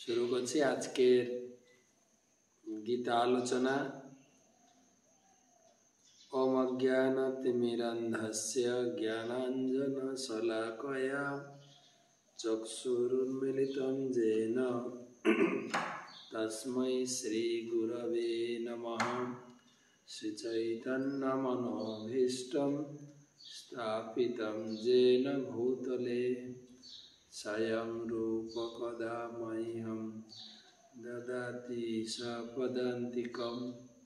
शुरू करছি আজকের গীতা আলোচনা। ओम अज्ञानतिमिरन्धस्य ज्ञानाञ्जनशलाकया चक्षुरुन्मिलितं येन तस्मै श्रीगुरवे नमः। श्रीचैतन्यमनोभीष्टं स्थापितं येन भूतले स्वयं रूप कदा मह्यं ददाति सपदान्तिकम्।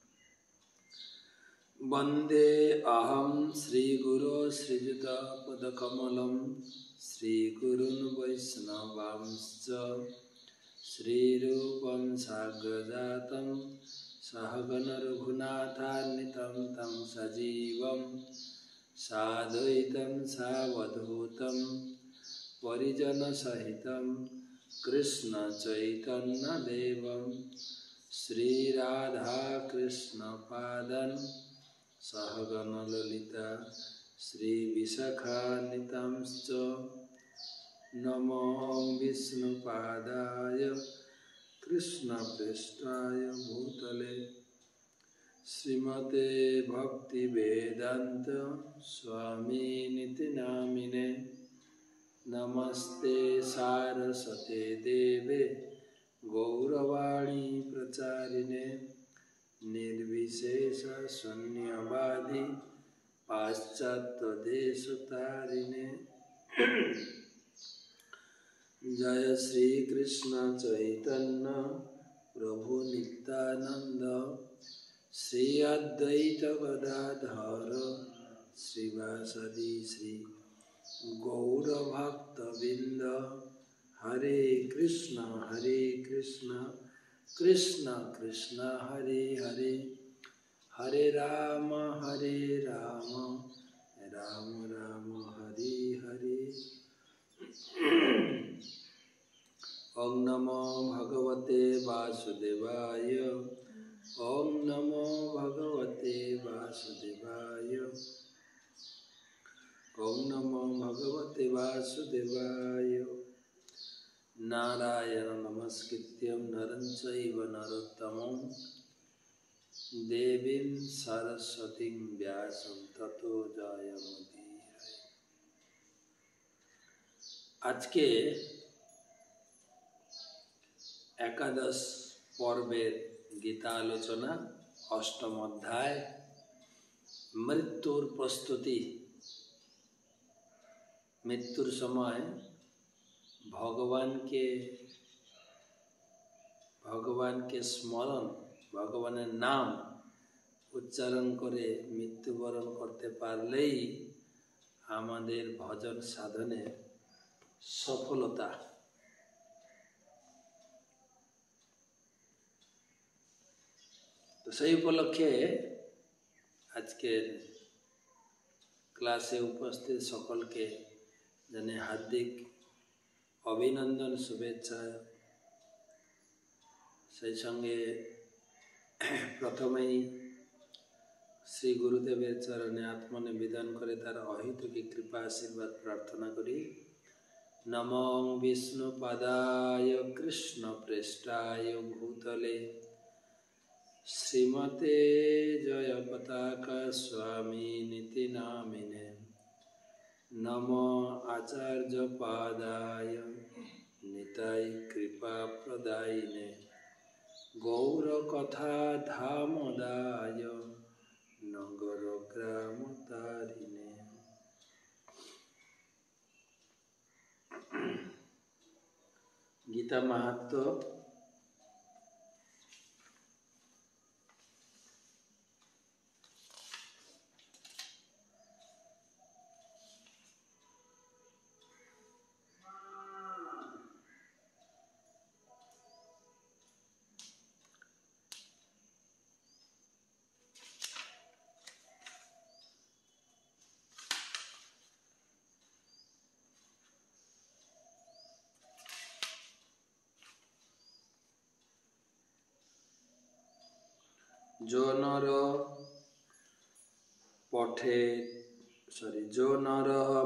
वन्दे अहं श्रीगुरो श्रीयुतपदकमलं श्रीगुरून् वैष्णवांश्च श्रीरूपं साग्रजातं सहगण रघुनाथान्वितं तं सजीवं साद्वैतं सावधूतं परिजनसहितं कृष्ण चैतन्यदेवं श्रीराधाकृष्णपादं सहगण ललिता श्रीविशाखान्वितांश्च। नमो विष्णुपादाय कृष्णप्रेष्ठाय भूतले श्रीमते भक्तिवेदान्त स्वामिनिति नामिने। नमस्ते सारस्वते देवे गौरवाणी प्रचारिणे निर्विशेष शून्यवादी पाश्चात्यदेशतारिणे। जय श्री कृष्ण चैतन्य प्रभु नित्यानंद श्री अद्वैत गदाधर श्रीवासदि श्री गौरभक्तवृंद। हरे कृष्ण कृष्ण कृष्ण हरे हरे, हरे राम राम राम हरे हरे। ओम नमो भगवते वासुदेवाय, ओम नमो भगवते वासुदेवाय, ओम नमो भगवते वासुदेवाय। नारायण नमस्कृत्यं नरं चैव नरोत्तमं देवीं सरस्वतीं व्यासं ततो जयमुदीरये। आज के एकादश पर्वेर गीता आलोचना अष्टम अध्याय मृत्युर प्रस्तुति। मृत्युर समय भगवान के स्मरण, भगवान नाम उच्चारण करे मृत्युबरण करते पारलेई आमादेर भजन साधने सफलता। तो सही उपलक्षे आज के क्लासे उपस्थित सकल के जने हार्दिक अभिनंदन शुभेच्छा। সেই সঙ্গে প্রথমেই শ্রী গুরুদেবের চরণে আত্মনিবেদন করে তার অহেতুকী কৃপা আশীর্বাদ প্রার্থনা করি। নমো বিষ্ণুপাদায় কৃষ্ণপ্রেষ্ঠায় ভূতলে শ্রীমতে জয়পতাকা স্বামিনিতি নামিনে। নমো আচার্যপাদায় নিতাই কৃপা প্রদায়িনে गौर कथा धामदाय नगर ग्राम तारिणे। गीता महात्म्य जो नर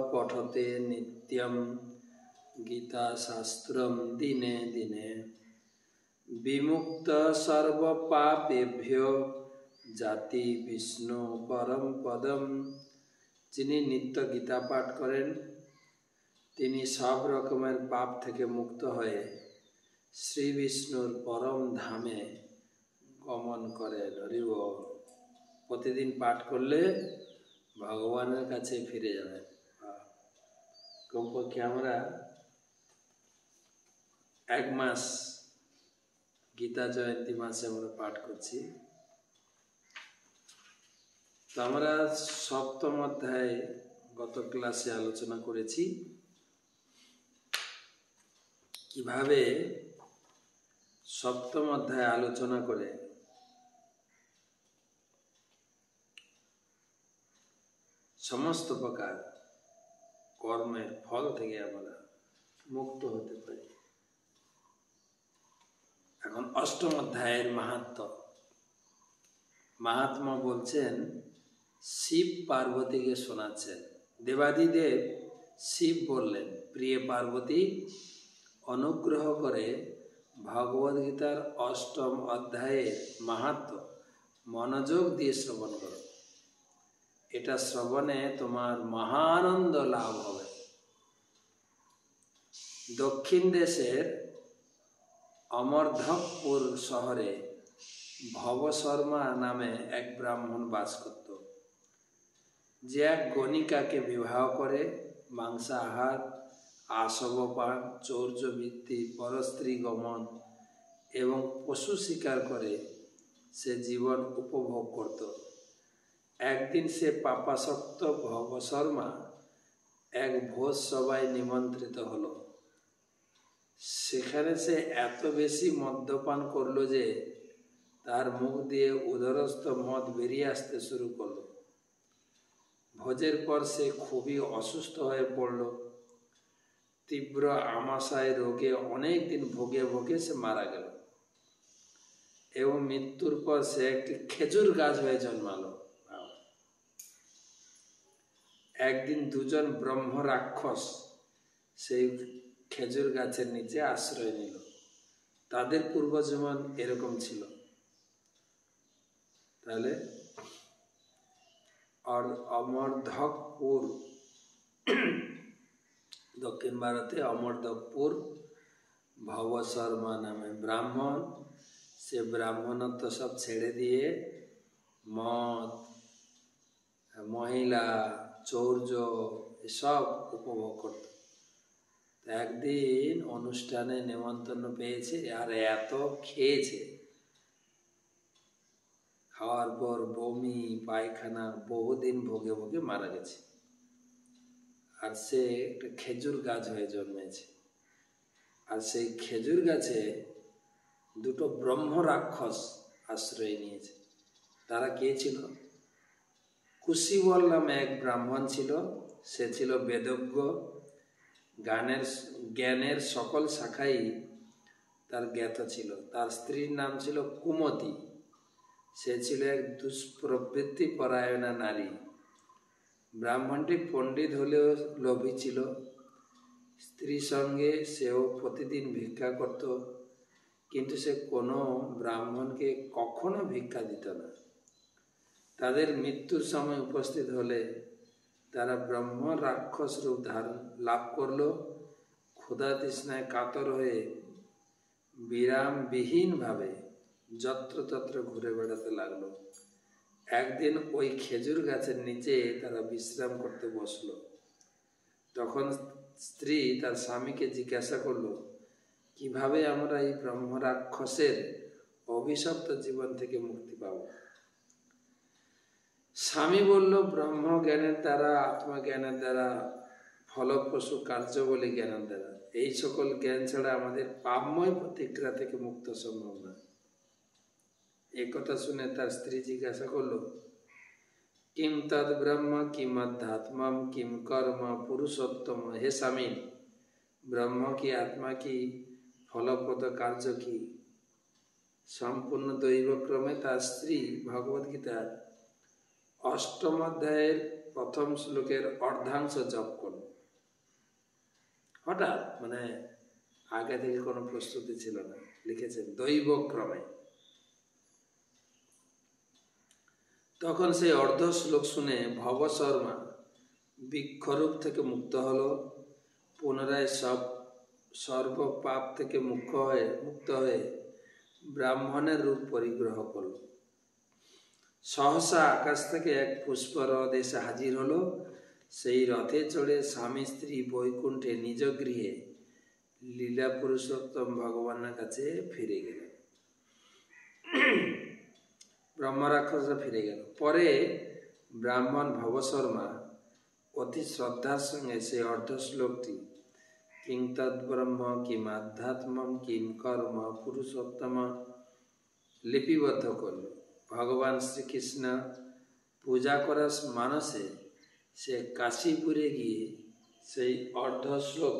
पठते नित्यं गीता शास्त्रम दिने दिने विमुक्त सर्व पापेभ्यो जाति विष्णु परम पदम। যিনি নিত্য গীতা পাঠ করেন তিনি সব রকমের পাপ থেকে মুক্ত হয়ে শ্রী বিষ্ণুর পরম ধামে গমন করেন। হরি বল। প্রতিদিন পাঠ করলে ভগবানের কাছে ফিরে যাবেন। কমপক্ষে আমরা এক মাস গীতা জয়ন্তী মাসে আমরা পাঠ করছি। তো আমরা সপ্তম অধ্যায়ে গত ক্লাসে আলোচনা করেছি কিভাবে সপ্তম অধ্যায়ে আলোচনা করে সমস্ত প্রকার কর্মের ফল থেকে আমরা মুক্ত হতে পারি। এখন অষ্টম অধ্যায়ের মাহাত্ম্য বলছেন, শিব পার্বতীকে শোনাচ্ছেন। দেবাদিদেব শিব বললেন, প্রিয় পার্বতী, অনুগ্রহ করে ভগবদ্গীতার অষ্টম অধ্যায়ের মাহাত্ম্য মনোযোগ দিয়ে শ্রবণ করো। এটা শ্রবণে তোমার মহানন্দ লাভ হবে। দক্ষিণ দেশের অমরধকপুর শহরে ভবশর্মা নামে এক ব্রাহ্মণ বাস করত, যে এক গণিকাকে বিবাহ করে মাংসাহার, আসবপান, চৌর্যবৃত্তি, পরস্ত্রী গমন এবং পশু শিকার করে সে জীবন উপভোগ করত। একদিন সে পাপাসক্ত ভবশর্মা এক ভোজ সভায় নিমন্ত্রিত হলো। সেখানে সে এত বেশি মদ্যপান করলো যে তার মুখ দিয়ে উদরস্থ মদ বেরিয়ে আসতে শুরু করলো। ভোজের পর সে খুবই অসুস্থ হয়ে পড়ল। তীব্র আমাশয় রোগে অনেক দিন ভোগে ভোগে সে মারা গেল এবং মৃত্যুর পর সে একটি খেজুর গাছ হয়ে জন্মালো। একদিন দুজন ব্রহ্ম রাক্ষস সেই খেজুর গাছের নিচে আশ্রয় নিল। তাদের পূর্বজীবন এরকম ছিল। তাহলে অমরধকপুর, দক্ষিণ ভারতে অমরধকপুর ভবশর্মা নামে ব্রাহ্মণ, সে ব্রাহ্মণত্ব সব ছেড়ে দিয়ে মদ, মহিলা, চৌর্য এসব উপভোগ করত। একদিন অনুষ্ঠানে নেমন্তন্ন পেয়েছে আর এত খেয়েছে, খাওয়ার পর বমি পায়খানা বহুদিন ভোগে ভোগে মারা গেছে। আর সে একটা খেজুর গাছ হয়ে জন্মেছে। আর সেই খেজুর গাছে দুটো ব্রহ্ম রাক্ষস আশ্রয় নিয়েছে। তারা কে ছিল? কুশীবল নামে এক ব্রাহ্মণ ছিল। সে ছিল বেদজ্ঞ, জ্ঞানের সকল শাখাই তার জ্ঞাত ছিল। তার স্ত্রীর নাম ছিল কুমতি। সে ছিল এক দুষ্প্রবৃত্তি পরায়ণা নারী। ব্রাহ্মণটি পণ্ডিত হলেও লোভী ছিল। স্ত্রীর সঙ্গে সেও প্রতিদিন ভিক্ষা করত, কিন্তু সে কোনো ব্রাহ্মণকে কখনো ভিক্ষা দিত না। তাদের মৃত্যুর সময় উপস্থিত হলে তারা ব্রহ্ম রাক্ষস রূপ ধারণ লাভ করল। ক্ষুধা তৃষ্ণায় কাতর হয়ে বিরামবিহীনভাবে যত্রতত্র ঘুরে বেড়াতে লাগলো। একদিন ওই খেজুর গাছের নিচে তারা বিশ্রাম করতে বসলো। তখন স্ত্রী তার স্বামীকে জিজ্ঞাসা করলো, কিভাবে আমরা এই ব্রহ্ম রাক্ষসের অভিশপ্ত জীবন থেকে মুক্তি পাব? স্বামী বলল, ব্রহ্ম জ্ঞানের দ্বারা, আত্মজ্ঞানের দ্বারা, ফলপ্রসূ কার্যবলী জ্ঞানের দ্বারা। এই সকল জ্ঞান ছাড়া আমাদের পাপময় প্রতিক্রিয়া থেকে মুক্ত সম্ভব না। এই কথা শুনে তার স্ত্রী জিজ্ঞাসা করলো, কিম তদ ব্রহ্ম কিম অধ্যাত্মম কিম কর্ম পুরুষোত্তম। হে স্বামী, ব্রহ্ম কি, আত্মা কি, ফলপ্রদ কার্য কি? সম্পূর্ণ দৈবক্রমে তার স্ত্রী ভগবদ্গীতার অষ্টম অধ্যায়ের প্রথম শ্লোকের অর্ধাংশ জপ করল। হঠাৎ আগে থেকে কোনো প্রস্তুতি ছিল না, লিখেছেন দৈবক্রমে। তখন সেই অর্ধ শ্লোক শুনে ভব শর্মা বৃক্ষরূপ থেকে মুক্ত হলো, পুনরায় সর্ব পাপ থেকে মুক্ত হয়ে ব্রাহ্মণের রূপ পরিগ্রহ করল। সহসা আকাশ থেকে এক পুষ্প রথ এসে হাজির হলো। সেই রথে চড়ে স্বামী স্ত্রী বৈকুণ্ঠে নিজ গৃহে লীলা পুরুষোত্তম ভগবানের কাছে ফিরে গেল। ব্রহ্ম রাক্ষসরা ফিরে গেল। পরে ব্রাহ্মণ ভবশর্মা অতি শ্রদ্ধার সঙ্গে সেই অর্ধ শ্লোকটি কিং তদ্ব্রহ্ম কিম আধ্যাত্মম কিম কর্ম পুরুষোত্তম লিপিবদ্ধ করল। ভগবান শ্রীকৃষ্ণ পূজা করার মানসে সে কাশীপুরে গিয়ে সেই অর্ধ শ্লোক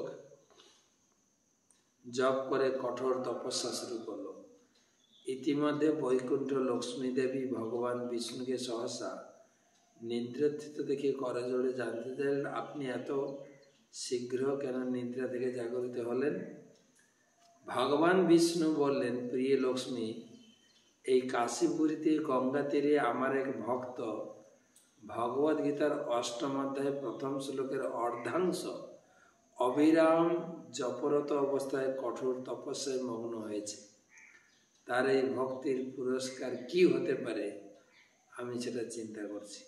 জপ করে কঠোর তপস্যা শুরু করল। ইতিমধ্যে বৈকুণ্ঠ লক্ষ্মী দেবী ভগবান বিষ্ণুকে সহসা নিদ্রাস্থিত দেখে করজোড়ে জানতে চাইলেন, আপনি এত শীঘ্র কেন নিদ্রা থেকে জাগরিত হলেন? ভগবান বিষ্ণু বললেন, প্রিয় লক্ষ্মী, এই কাশীপুরীতে গঙ্গা তীরে আমার এক ভক্ত ভগবদ গীতার ৮ম অধ্যায় ১ম শ্লোকের অর্ধাংশ অবিরাম জপরত অবস্থায় কঠোর তপস্যায় মগ্ন হয়েছে। তার এই ভক্তির পুরস্কার কি হতে পারে আমি সেটা চিন্তা করছি।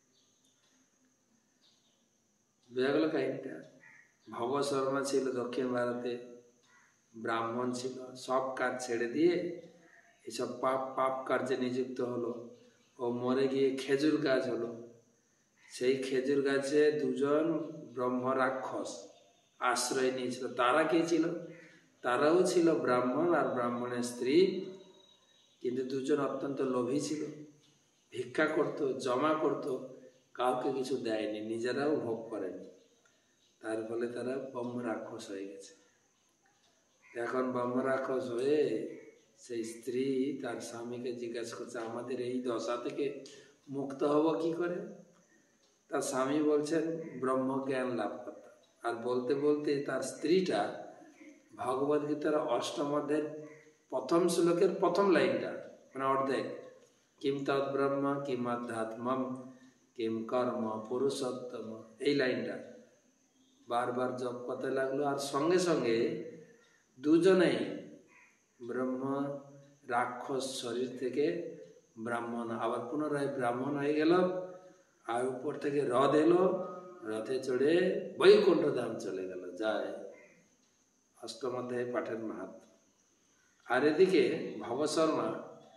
বোঝা গেল কাহিনীটা। ভব শর্মা ছিল দক্ষিণ ভারতে, ব্রাহ্মণ ছিল, সব কাজ ছেড়ে দিয়ে এসব পাপ কার্যে নিযুক্ত হলো। ও মরে গিয়ে খেজুর গাছ হলো। সেই খেজুর গাছে দুজন ব্রহ্ম রাক্ষস আশ্রয় নিয়েছিল। তারা কে ছিল? তারাও ছিল ব্রাহ্মণ আর ব্রাহ্মণের স্ত্রী, কিন্তু দুজন অত্যন্ত লোভী ছিল। ভিক্ষা করত, জমা করত, কাউকে কিছু দেয়নি, নিজেরাও ভোগ করেনি। তার ফলে তারা ব্রহ্ম রাক্ষস হয়ে গেছে। এখন ব্রহ্ম রাক্ষস হয়ে সেই স্ত্রী তার স্বামীকে জিজ্ঞাসা করছে, আমাদের এই দশা থেকে মুক্ত হব কি করে? তার স্বামী বলছেন ব্রহ্ম জ্ঞান লাভ করতে। আর বলতে বলতে তার স্ত্রীটা ভগবদ গীতার ৮ম অধ্যায়ের ১ম শ্লোকের ১ম লাইনটা, মানে অর্ধেক, কিম তদ্ব্রহ্ম কিম আধ্যাত্মম কিম কর্ম পুরুষোত্তম, এই লাইনটা বারবার জপ করতে লাগলো। আর সঙ্গে সঙ্গে দুজনেই ব্রহ্ম রাক্ষস শরীর থেকে ব্রাহ্মণ, আবার পুনরায় ব্রাহ্মণ হয়ে গেল। আর উপর থেকে রথ এলো, রথে চড়ে বৈকুণ্ঠ ধাম চলে গেল। যায় ৮ম অধ্যায় পাঠের মাহাত্ম্য। আর এদিকে ভবশর্মা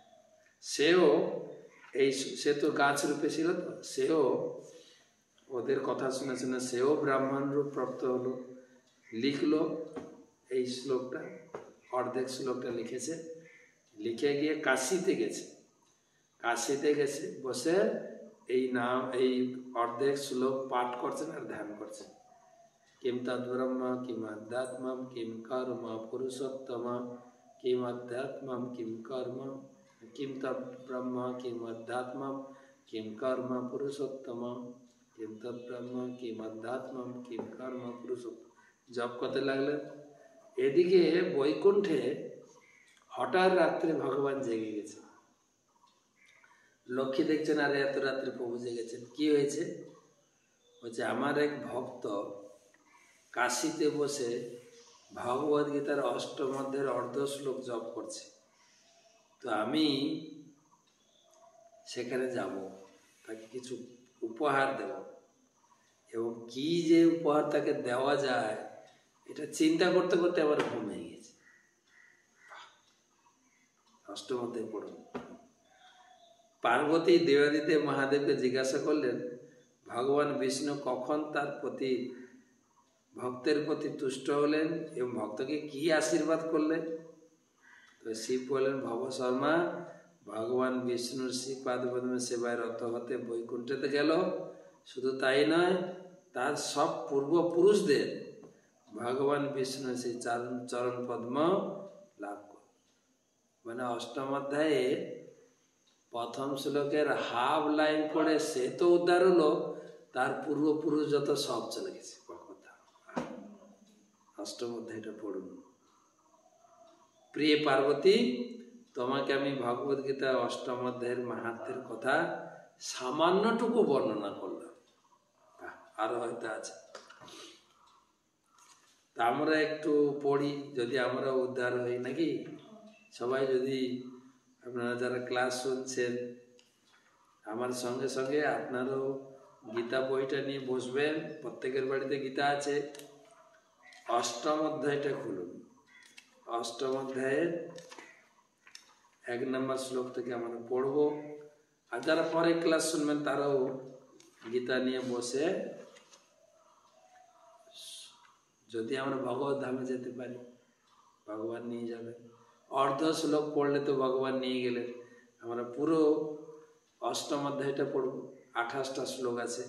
সে তো গাছ রূপে ছিল, তো সেও ওদের কথা শুনে শুনে সেও ব্রাহ্মণ রূপ প্রাপ্ত হলো। লিখলো এই শ্লোকটা, অর্ধেক শ্লোকটা লিখেছে। লিখে গিয়ে কাশীতে গেছে, বসে এই অর্ধেক শ্লোক পাঠ করছেন আর ধ্যান করছেন। কিম তদ্ব্রহ্ম কিম আধ্যাত্মম কিম কর্ম পুরুষোত্তম কিম আধ্যাত্মম কিম কর্ম কিম তদ্ব্রহ্ম কিম আধ্যাত্মম কিম কর্ম পুরুষোত্তম কিম তদ্ব্রহ্ম কিম আধ্যাত্মম কিম কর্ম পুরুষোত্তম জপ করতে লাগলেন। এদিকে বৈকুণ্ঠে হঠাৎ রাত্রে ভগবান জেগে গেছে। লক্ষ্মী দেখছেন, আরে এত রাত্রে প্রভু জেগেছেন, কি হয়েছে? বলছে, আমার এক ভক্ত কাশীতে বসে ভগবদ গীতার ৮ম অধ্যায়ের অর্ধ শ্লোক জপ করছে, তো আমি সেখানে যাব, তাকে কিছু উপহার দেব, এবং কি যে উপহার তাকে দেওয়া যায় এটা চিন্তা করতে করতে আবার ঘুম হয়ে গেছে। ৮ম অধ্যায় পড়ুন। পার্বতী দেবাদিদেব মহাদেবকে জিজ্ঞাসা করলেন, ভগবান বিষ্ণু কখন তার ভক্তের প্রতি তুষ্ট হলেন এবং ভক্তকে কি আশীর্বাদ করলেন? তো শিব বললেন, ভব শর্মা, ভগবান বিষ্ণুর শ্রীপাদ পদ্মে সেবায় রত হতে বৈকুণ্ঠেতে গেল। শুধু তাই নয়, তার সব পূর্বপুরুষদের ভগবান বিষ্ণু সেই চরণ পদ্ম লাভ করল। মানে ৮ম অধ্যায়ে ১ম শ্লোকের হাফ লাইন পড়ে সে তো উদ্ধার হলো, তার পূর্বপুরুষ যত সব চলে গেছে। ৮ম অধ্যায়টা পড়ুন। প্রিয় পার্বতী, তোমাকে আমি ভগবদ গীতা অষ্টম অধ্যায়ের মাহাত্ম্যের কথা সামান্যটুকু বর্ণনা করলাম, আরো হয়তো আছে। তা আমরা একটু পড়ি, যদি আমরা উদ্ধার হই নাকি। সবাই যদি আপনারা যারা ক্লাস শুনছেন আমার সঙ্গে সঙ্গে আপনারও গীতা বইটা নিয়ে বসবেন। প্রত্যেকের বাড়িতে গীতা আছে। অষ্টম অধ্যায়টা খুলুন। অষ্টম অধ্যায়ের 1 নম্বর শ্লোক থেকে আমরা পড়ব। আর যারা পরে ক্লাস শুনবেন তারাও গীতা নিয়ে বসে, যদি আমরা ভগবত ধামে যেতে পারি ভগবান নিয়ে যাবেন। অর্ধ শ্লোক পড়লে তো ভগবান নিয়ে গেলেন। আমরা পুরো অষ্টম অধ্যায়টা পড়ব। 28টা শ্লোক আছে।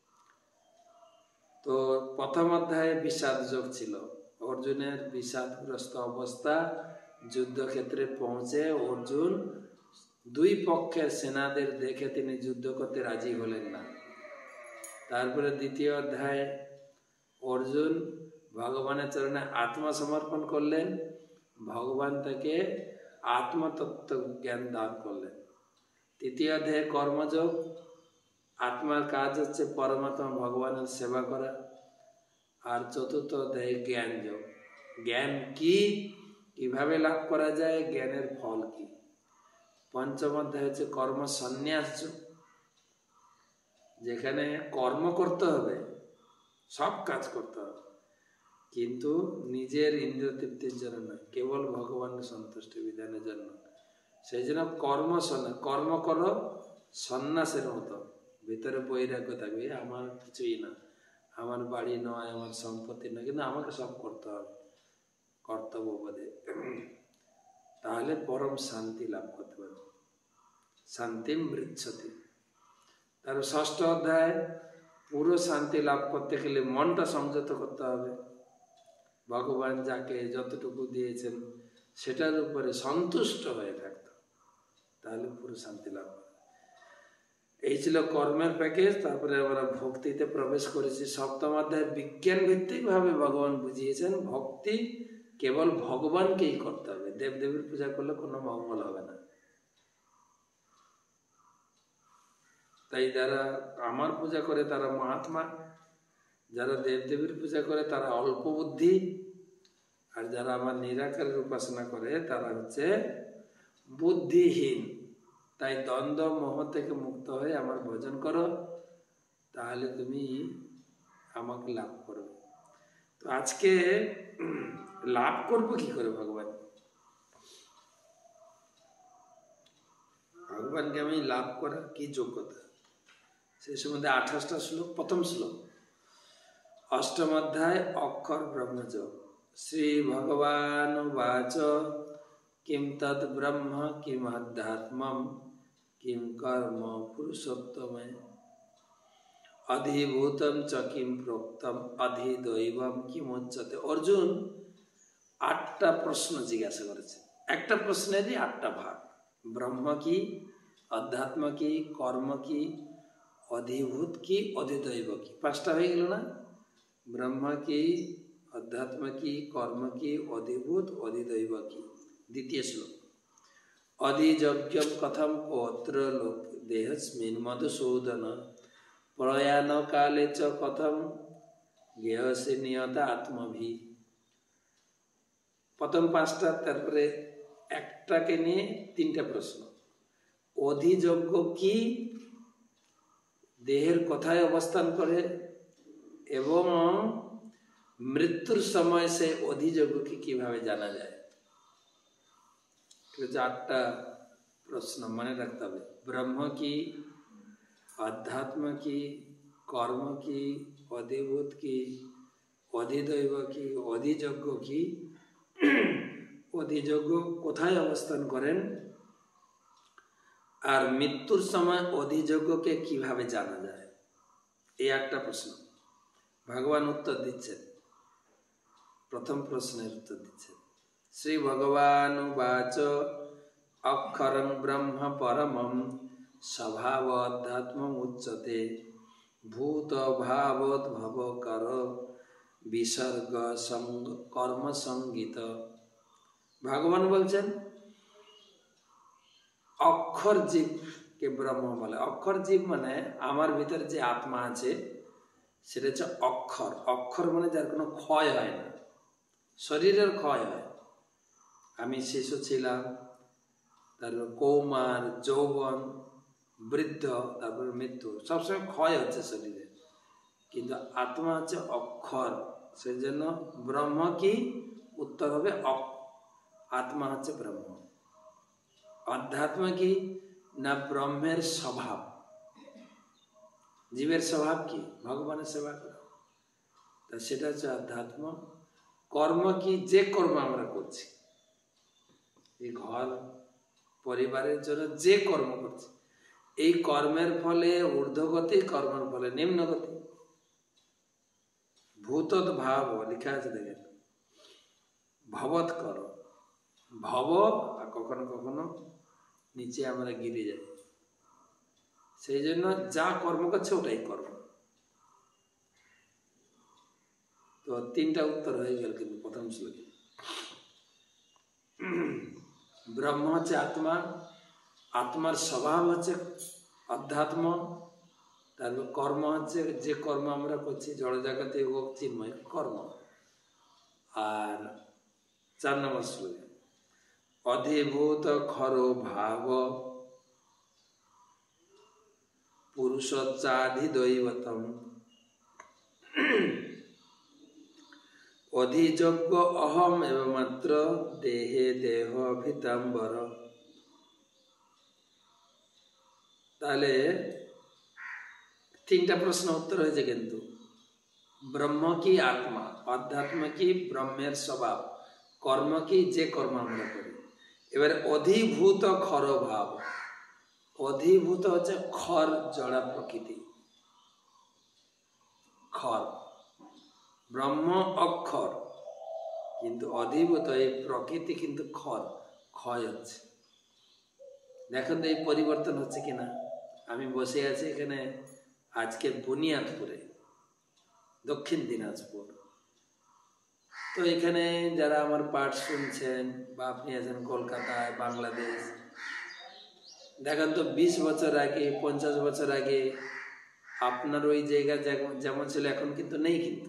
তো প্রথম অধ্যায়ে বিষাদ যোগ ছিল। অর্জুনের বিষাদগ্রস্ত অবস্থা, যুদ্ধক্ষেত্রে পৌঁছে অর্জুন দুই পক্ষের সেনাদের দেখে তিনি যুদ্ধ করতে রাজি হলেন না। তারপরে দ্বিতীয় অধ্যায়ে অর্জুন ভগবানের চরণে আত্মসমর্পণ করলেন। ভগবান তাকে আত্মতত্ত্ব জ্ঞান দান করলেন। তৃতীয় অধ্যায়ে কর্মযোগ, আত্মার কাজ হচ্ছে পরমাত্মা ভগবানের সেবা করা। আর চতুর্থ অধ্যায়ে জ্ঞান যোগ, জ্ঞান কি, কিভাবে লাভ করা যায়, জ্ঞানের ফল কি। পঞ্চম অধ্যায় হচ্ছে কর্ম সন্ন্যাস যোগ, যেখানে কর্ম করতে হবে, সব কাজ করতে হবে, কিন্তু নিজের ইন্দ্রিয় তৃপ্তির জন্য নয়, কেবল ভগবানের সন্তুষ্টি বিধানের জন্য। সেই জন্য কর্ম করো সন্ন্যাসের মতো, ভিতরে বৈরাগ্য থাকবে। আমার কিছুই না, আমার বাড়ি নয়, আমার সম্পত্তি নয়, কিন্তু আমাকে সব করতে হবে কর্তব্য বোধে। তাহলে পরম শান্তি লাভ করতে পারবে। শান্তি মৃচ্ছতি। তার ষষ্ঠ অধ্যায়, পুরো শান্তি লাভ করতে গেলে মনটা সংযত করতে হবে। ভগবান যাকে যতটুকু দিয়েছেন সেটার উপরে সন্তুষ্ট হয়ে থাকতে, তাহলে পুরো শান্তি লাভ হবে। এই ছিল কর্মের প্যাকেজ। তারপরে আমরা ভক্তিতে প্রবেশ করেছি। সপ্তম অধ্যায় বিজ্ঞান ভিত্তিক ভাবে ভগবান বুঝিয়েছেন ভক্তি কেবল ভগবানকেই করতে হবে, দেবদেবীর পূজা করলে কোনো মঙ্গল হবে না। তাই যারা আমার পূজা করে তারা মহাত্মা, যারা দেবদেবীর পূজা করে তারা অল্প বুদ্ধি, আর যারা আমার নিরাকারের উপাসনা করে তারা হচ্ছে বুদ্ধিহীন। তাই দ্বন্দ্ব মোহ থেকে মুক্ত হয়ে আমার ভজন করো, তাহলে তুমি আমাকে লাভ করবে। তো আজকে লাভ করব কি করে ভগবানকে আমি লাভ করার কি যোগ্যতা, সেই সম্বন্ধে 28টা শ্লোক। প্রথম শ্লোক, অষ্টম অধ্যায় অক্ষর ব্রহ্মযোগ। শ্রী ভগবান বাচ কিম তদ ব্রহ্ম কিম আধ্যাত্মম কিম কর্ম পুরুষোত্তমে অধিভূতম চ কিম প্রোক্তম অধিদৈবম কিম উচ্যতে। অর্জুন 8টা প্রশ্ন জিজ্ঞাসা করেছে। একটা প্রশ্নেরই 8টা ভাগ। ব্রহ্ম কি, অধ্যাত্ম কি, কর্ম কি, অধিভূত কি, অধিদৈব কি। 5টা হয়ে গেল না? ব্রহ্ম কি, অধ্যাত্ম কি, কর্ম কি, অধিভূত, অধিদৈব কি। দ্বিতীয় শ্লোক, অধিযজ্ঞম কথম অত্র লোক দেহস্মিন মধুসূদন প্রয়াণ কালে চ কথম গেহসে নিয়তা আত্মভি। প্রথম 5টা, তারপরে একটাকে নিয়ে 3টা প্রশ্ন। অধিযজ্ঞ কি, দেহের কোথায় অবস্থান করে, এবং মৃত্যুর সময় সে অধিযজ্ঞকে কিভাবে জানা যায়। 8টা প্রশ্ন মনে রাখতে হবে। ব্রহ্ম কি, अध्यात्म की, कर्म की, अधिभूत की, अधिदैव की, अधियज्ञ की। अधियज्ञ কোথায় অবস্থান করেন আর মৃত্যুর সময় অধিযজ্ঞকে কিভাবে জানা যায়, এই একটা প্রশ্ন। ভগবান উত্তর দিচ্ছেন, প্রথম প্রশ্নের উত্তর দিচ্ছেন। শ্রী ভগবান বাচ অক্ষরং ব্রহ্ম পরমম স্বভাব অধ্যাত্ম উচ্যতে ভূত ভাবোদ্ভব কর বিসর্গ কর্ম সঙ্গীত ভগবান বলছেন অক্ষর জীবকে ব্রহ্ম বলে। অক্ষর জীব মানে আমার ভিতরে যে আত্মা আছে সেটা হচ্ছে অক্ষর। অক্ষর মানে যার কোনো ক্ষয় হয় না, শরীরের ক্ষয় হয়। আমি শিশু ছিলাম, তারপর কৌমার, যৌবন, বৃদ্ধ, তারপর মৃত্যু, সবসময় ক্ষয় হচ্ছে শরীরে, কিন্তু আত্মা হচ্ছে অক্ষর। সেই জন্য ব্রহ্ম কি? উত্তর হবে আত্মা হচ্ছে ব্রহ্ম। অধ্যাত্ম কি? না ব্রহ্মের স্বভাব। জীবের স্বভাব কি? ভগবানের সেবা করা, তা সেটা হচ্ছে অধ্যাত্ম। কর্ম কি? যে কর্ম আমরা করছি, এই ঘর পরিবারের জন্য যে কর্ম করছি, এই কর্মের ফলে ঊর্ধ্বগতি, কর্মের ফলে নিম্নগতি। ভূতৎ ভাব লেখা আছে, দেখেন, ভবৎ কর, ভব, আর কখনো কখনো নিচে আমরা গিরে যাই। সেই জন্য যা কর্ম করছে ওটাই কর্ম। তো তিনটা উত্তর হয়ে গেল কিন্তু প্রথম শ্লোকে। ব্রহ্ম হচ্ছে আত্মা, আত্মার স্বভাব হচ্ছে অধ্যাত্ম, তারপর কর্ম হচ্ছে যে কর্ম আমরা করছি জড় জগতে হোক চিন্ময় কর্ম। আর 4 নম্বর শ্লোকে অধিভূত খর ভাব পুরুষচ্চাধিদৈবতম অধিযজ্ঞ অহম এবং মাত্র দেহে দেহ ভিতাম্বর। তাহলে তিনটা প্রশ্ন উত্তর হয়েছে কিন্তু। ব্রহ্ম কি? আত্মা। অধ্যাত্ম কি? ব্রহ্মের স্বভাব। কর্ম কি? যে কর্ম আমরা করি। এবারে অধিভূত খর ভাব। অধিভূত হচ্ছে খর, জড়া প্রকৃতি, খর। ব্রহ্ম অক্ষর, কিন্তু অধিভূত এই প্রকৃতি কিন্তু খর, ক্ষয় হচ্ছে। দেখুন তো এই পরিবর্তন হচ্ছে কিনা। আমি বসে আছি এখানে আজকে বুনিয়াদপুরে, দক্ষিণ দিনাজপুর। তো এখানে যারা আমার পাঠ শুনছেন, বা আপনি আছেন কলকাতায়, বাংলাদেশ, দেখেন তো 20 বছর আগে, 50 বছর আগে আপনার ওই জায়গা যেমন ছিল এখন কিন্তু নেই। কিন্তু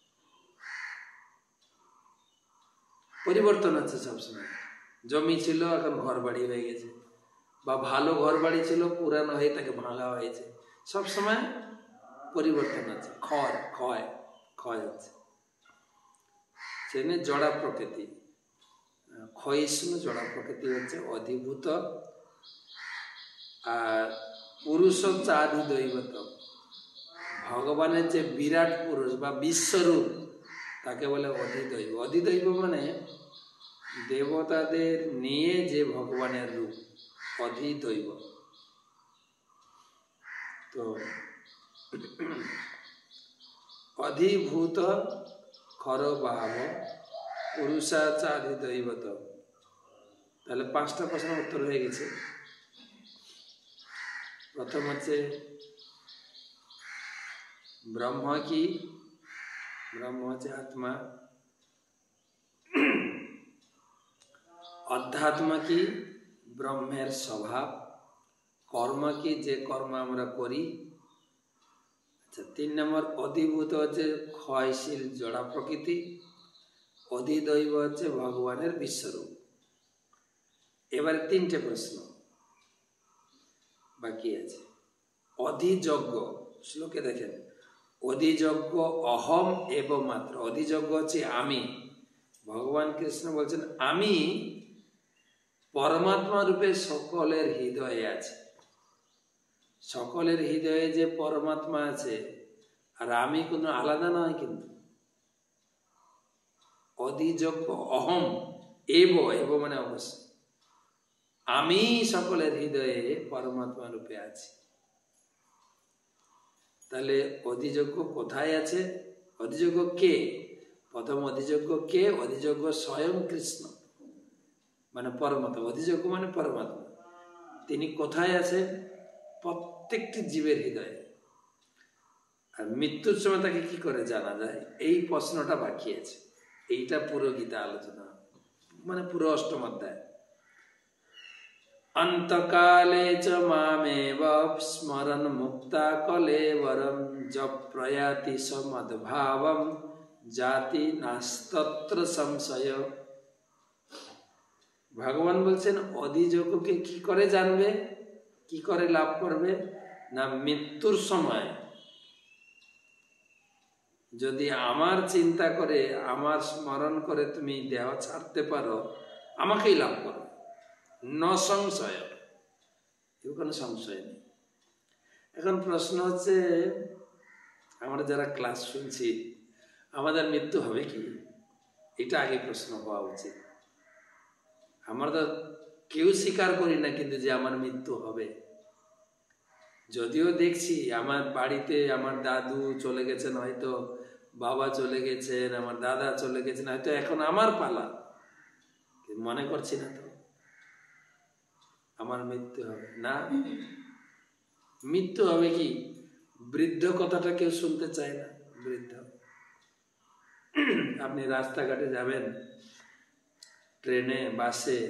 পরিবর্তন হচ্ছে সবসময়। জমি ছিল এখন ঘর বাড়ি হয়ে গেছে, বা ভালো ঘর বাড়ি ছিল পুরানো হয়ে তাকে ভাঙা হয়েছে। সবসময় পরিবর্তন আছে, ক্ষয় হচ্ছে। সেখানে জড়া প্রকৃতি, ক্ষয়িষ্ণু জড়া প্রকৃতি হচ্ছে অধিভূত। আর পুরুষ হচ্ছে আধিদৈবত, ভগবানের যে বিরাট পুরুষ বা বিশ্বরূপ তাকে বলে অধিদৈব। অধিদৈব মানে দেবতাদের নিয়ে যে ভগবানের রূপ, অধিদৈব। তো অধিভূত খর ভাব পুরুষাচাধিদৈবত। তাহলে 5টা প্রশ্ন উত্তর হয়ে গেছে। প্রথম হচ্ছে ব্রহ্ম কি? ব্রহ্ম হচ্ছে আত্মা। অধ্যাত্ম কি? ব্রহ্মের স্বভাব। কর্ম কি? যে কর্ম আমরা করি। আচ্ছা, 3 নম্বর অধিভূত হচ্ছে ক্ষয়শীল জড়া প্রকৃতি। অধিদৈব হচ্ছে ভগবানের বিশ্বরূপ। এবারে 3টে প্রশ্ন বাকি আছে। অধিযজ্ঞ শ্লোকে দেখেন, অধিযজ্ঞ অহম এব মাত্র। অধিযজ্ঞ হচ্ছে আমি। ভগবান কৃষ্ণ বলছেন আমি পরমাত্মা রূপে সকলের হৃদয়ে আছে। সকলের হৃদয়ে যে পরমাত্মা আছে, আর আমি কোনো আলাদা নয়। কিন্তু অধিযজ্ঞ অহম এব মানে অবশ্য, আমি সকলের হৃদয়ে পরমাত্মা রূপে আছি। তাহলে অধিযজ্ঞ কোথায় আছে? অধিযজ্ঞ কে? প্রথম অধিযজ্ঞ কে? অধিযজ্ঞ স্বয়ং কৃষ্ণ, মানে পরমাত্মা। অধিযজ্ঞ মানে পরমাত্মা। তিনি কোথায় আছেন? প্রত্যেকটি জীবের হৃদয়ে। আর মৃত্যুর সময় তাকে কি করে জানা যায়? এই প্রশ্নটা বাকি আছে। এইটা পুরো গীতা আলোচনা, মানে পুরো অষ্টম অধ্যায়। অন্তকালে চ মামেব স্মরণ মুক্তা কলেবরম যপ্রয়াতি সমদ্ভাবম জাতি নাস্তত্র সংশয়। ভগবান বলছেন অধিযোগকে কি করে জানবে, কি করে লাভ করবে না, মৃত্যুর সময় যদি আমার চিন্তা করে, আমার স্মরণ করে তুমি দেহ ছাড়তে পারো, আমাকেই লাভ করো, ন সংশয়, কেউ কোনো সংশয় নেই। এখন প্রশ্ন হচ্ছে, আমরা যারা ক্লাস শুনছি, আমাদের মৃত্যু হবে কি? এটা আগে প্রশ্ন হওয়া উচিত। আমরা তো কেউ স্বীকার করি না কিন্তু যে আমার মৃত্যু হবে। যদিও দেখছি আমার বাড়িতে আমার দাদু চলে গেছেন, হয়তো বাবা চলে গেছেন, আমার দাদা চলে গেছেন, হয়তো এখন আমার পালা, মনে করছি না তো আমার মৃত্যু হবে না। মৃত্যু হবে কি? বৃদ্ধ কথাটা কেউ শুনতে চায় না। বৃদ্ধ, আপনি রাস্তাঘাটে যাবেন, ট্রেনে, বাসে,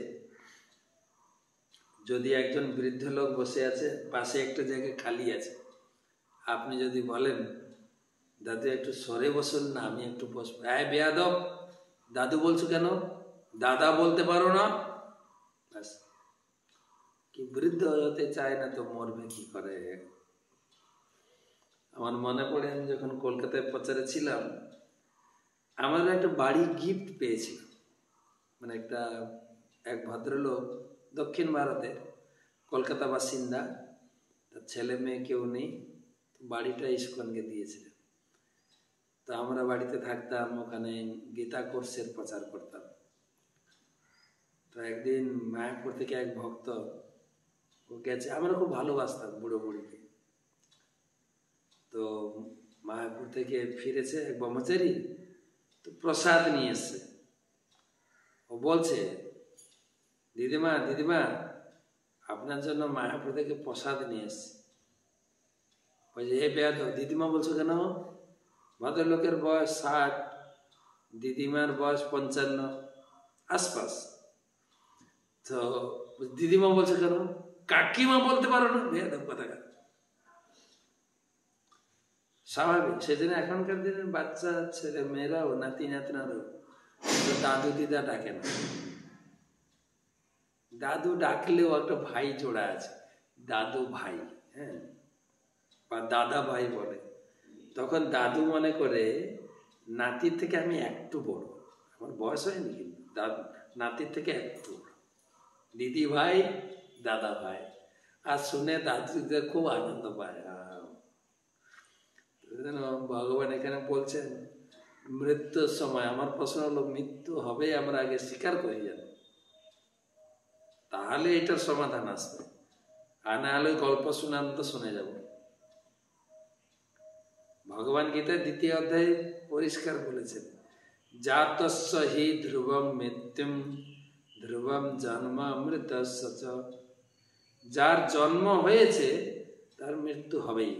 যদি একজন বৃদ্ধ লোক বসে আছে, পাশে একটা জায়গা খালি আছে, আপনি যদি বলেন দাদু একটু সরে বসুন না, আমি একটু বসবো, হ্যাঁ বেয়াদব, দাদু বলছো কেন, দাদা বলতে পারো না? কি বৃদ্ধ হতে চায় না তো মরবে কি করে? আমার মনে পড়ে, আমি যখন কলকাতায় প্রচারে ছিলাম, আমরা একটা বাড়ি গিফট পেয়েছিলাম। মানে এক ভদ্রলোক, দক্ষিণ ভারতের, কলকাতা বাসিন্দা, তার ছেলে মেয়ে কেউ নেই, বাড়িটা ইস্কনকে দিয়েছিলেন। তো আমরা বাড়িতে থাকতাম, ওখানে গীতা কোর্সের প্রচার করতাম। তো একদিন মায়াপুর থেকে এক ভক্ত ও গেছে, আমরা খুব ভালোবাসতাম বুড়ো বুড়িকে। তো মায়াপুর থেকে ফিরেছে এক ব্রহ্মচারী, তো প্রসাদ নিয়ে এসছে। ও বলছে, দিদিমা দিদিমা আপনার জন্য মায়াপুর থেকে প্রসাদ নিয়ে এসছে। বলছে, এ বেয়াদব, দিদিমা বলছো কেন? ভদ্রলোকের বয়স 60, দিদিমার বয়স 55 আশপাশ। তো দিদিমা বলছে কেন? কাকিমা বলতে পারো না? বেয়াদব কথাকার। স্বাভাবিক, সেজন্য এখনকার দিনের বাচ্চা ছেলে মেয়েরাও, নাতি নাতনারও দাদু দিদা ডাকে না। দাদু ডাকলেও একটা ভাই জোড়া আছে, দাদু ভাই, হ্যাঁ, বা দাদা ভাই বলে। তখন দাদু মনে করে নাতির থেকে আমি একটু বড়, আমার বয়স হয়নি কিন্তু নাতির থেকে একটু বড়, দিদি ভাই, দাদা ভাই। আর শুনে দাদুদের খুব আনন্দ পায়। ভগবান এখানে বলছেন মৃত্যুর সময়, আমার প্রশ্ন হলো মৃত্যু হবে আমরা আগে স্বীকার করি যেন, তাহলে এটার সমাধান আসবে। আর না হলে গল্প শুনান তো শুনে যাব। ভগবান গীতায় 2য় অধ্যায়ে পরিষ্কার বলেছেন, জাতস্য হি ধ্রুবম মৃত্যুম ধ্রুবম জন্ম মৃতস্য চ। যার জন্ম হয়েছে তার মৃত্যু হবেই।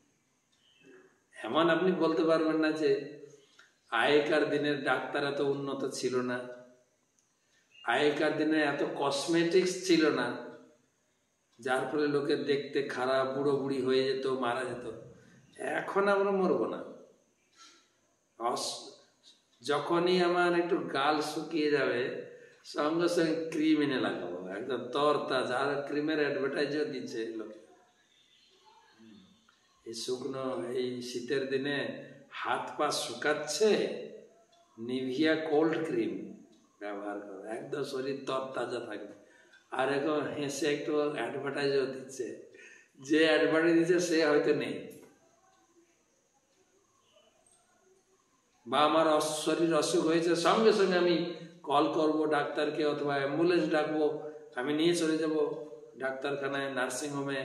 এমন আপনি বলতে পারবেন না যে আগেকার দিনের ডাক্তার এত উন্নত ছিল না, আগেকার দিনে এত কসমেটিক্স ছিল না, যার ফলে লোকের দেখতে খারাপ, বুড়ো বুড়ি হয়ে যেত, মারা যেত। এখন আমরা মরবো না। যখনই আমার একটু গাল শুকিয়ে যাবে, সঙ্গে সঙ্গে ক্রিম এনে লাগাবো, একদম তরতাজা। আর ক্রিমের অ্যাডভার্টাইজও দিচ্ছে লোকে। এই শুকনো, এই শীতের দিনে হাত পা শুকাচ্ছে, নিভিয়া কোল্ড ক্রিম ব্যবহার করো, একদম শরীর তরতাজা থাকবে। আর এখন হেসে একটু অ্যাডভার্টাইজও দিচ্ছে, যে অ্যাডভার্টাইজ দিচ্ছে সে হয়তো নেই, বা আমার শরীর অসুখ হয়েছে, সঙ্গে সঙ্গে আমি কল করব ডাক্তারকে, অথবা অ্যাম্বুলেন্স ডাকবো, আমি নিয়ে চলে যাব ডাক্তারখানায়, নার্সিংহোমে,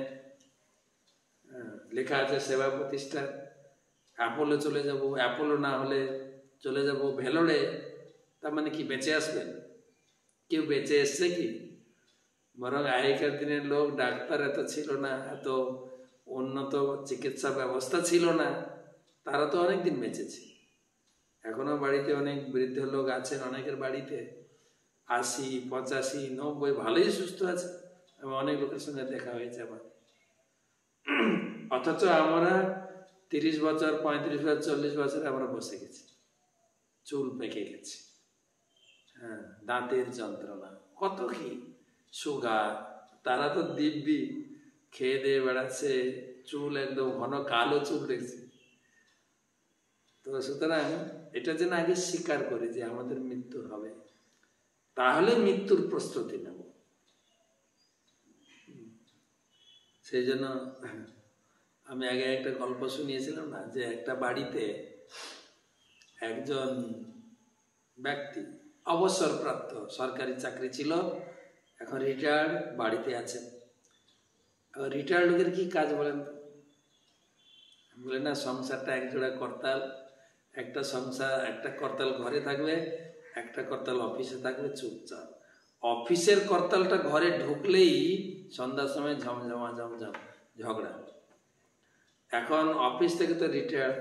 লেখা আছে সেবা প্রতিষ্ঠান, অ্যাপোলো চলে যাব, অ্যাপোলো না হলে চলে যাব ভেলোরে। তার মানে কি বেঁচে আসবেন? কেউ বেঁচে এসছে কি? বরং আগেকার দিনের লোক, ডাক্তার এত ছিল না, এত উন্নত চিকিৎসা ব্যবস্থা ছিল না, তারা তো অনেকদিন বেঁচেছে। এখনো বাড়িতে অনেক বৃদ্ধ লোক আছেন, অনেকের বাড়িতে 80, 85, 90 ভালোই সুস্থ আছে। আমি অনেক লোকের সঙ্গে দেখা হয়েছে আমার। অথচ আমরা 30 বছর, 35 বছর, 40 বছরে আমরা বসে গেছি, চুল পেকে গেছে, হ্যাঁ, দাঁতের যন্ত্রণা, কত কি, সুগার। তারা তো দিব্যি খেয়ে দিয়ে বেড়াচ্ছে, চুল একদম ঘন কালো চুল দেখছে। তো সুতরাং এটা যেন আগে স্বীকার করি যে আমাদের মৃত্যু হবে, তাহলে মৃত্যুর প্রস্তুতি নেব। সেই জন্য আমি আগে একটা গল্প শুনিয়েছিলাম না, যে একটা বাড়িতে একজন ব্যক্তি অবসরপ্রাপ্ত, সরকারি চাকরি ছিল, এখন রিটায়ার্ড, বাড়িতে আছেন। রিটায়ার্ড লোকের কি কাজ বলেন তো? বলে না, সংসারটা একজোড়া করতাল, একটা সংসার, একটা করতাল ঘরে থাকবে, একটা করতাল অফিসে থাকবে চুপচাপ। অফিসের করতালটা ঘরে ঢুকলেই সন্ধ্যার সময় ঝমঝমা ঝমঝম ঝগড়া। এখন অফিস থেকে তো রিটায়ার্ড,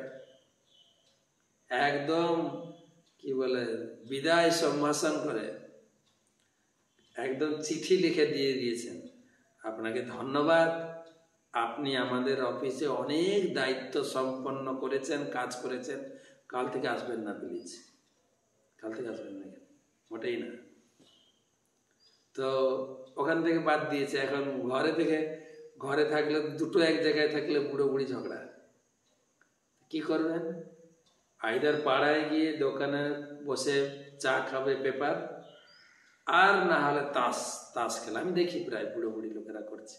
একদম কি বলে বিদায় সম্ভাষণ করে একদম চিঠি লিখে দিয়ে দিয়েছেন, আপনাকে ধন্যবাদ, আপনি আমাদের অফিসে অনেক দায়িত্ব সম্পন্ন করেছেন, কাজ করেছেন, কাল থেকে আসবেন না প্লিজ, কাল থেকে আসবেন না, মোটেই না। তো ওখান থেকে বাদ দিয়েছে। এখন ঘরে থাকলে দুটো এক জায়গায় থাকলে বুড়ো বুড়ি ঝগড়া, কি করবেন? আইদার পাড়ায় গিয়ে দোকানে বসে চা খাবে, পেপার, আর না হলে তাস খেলা। আমি দেখি প্রায় বুড়ো বুড়ি লোকেরা করছে।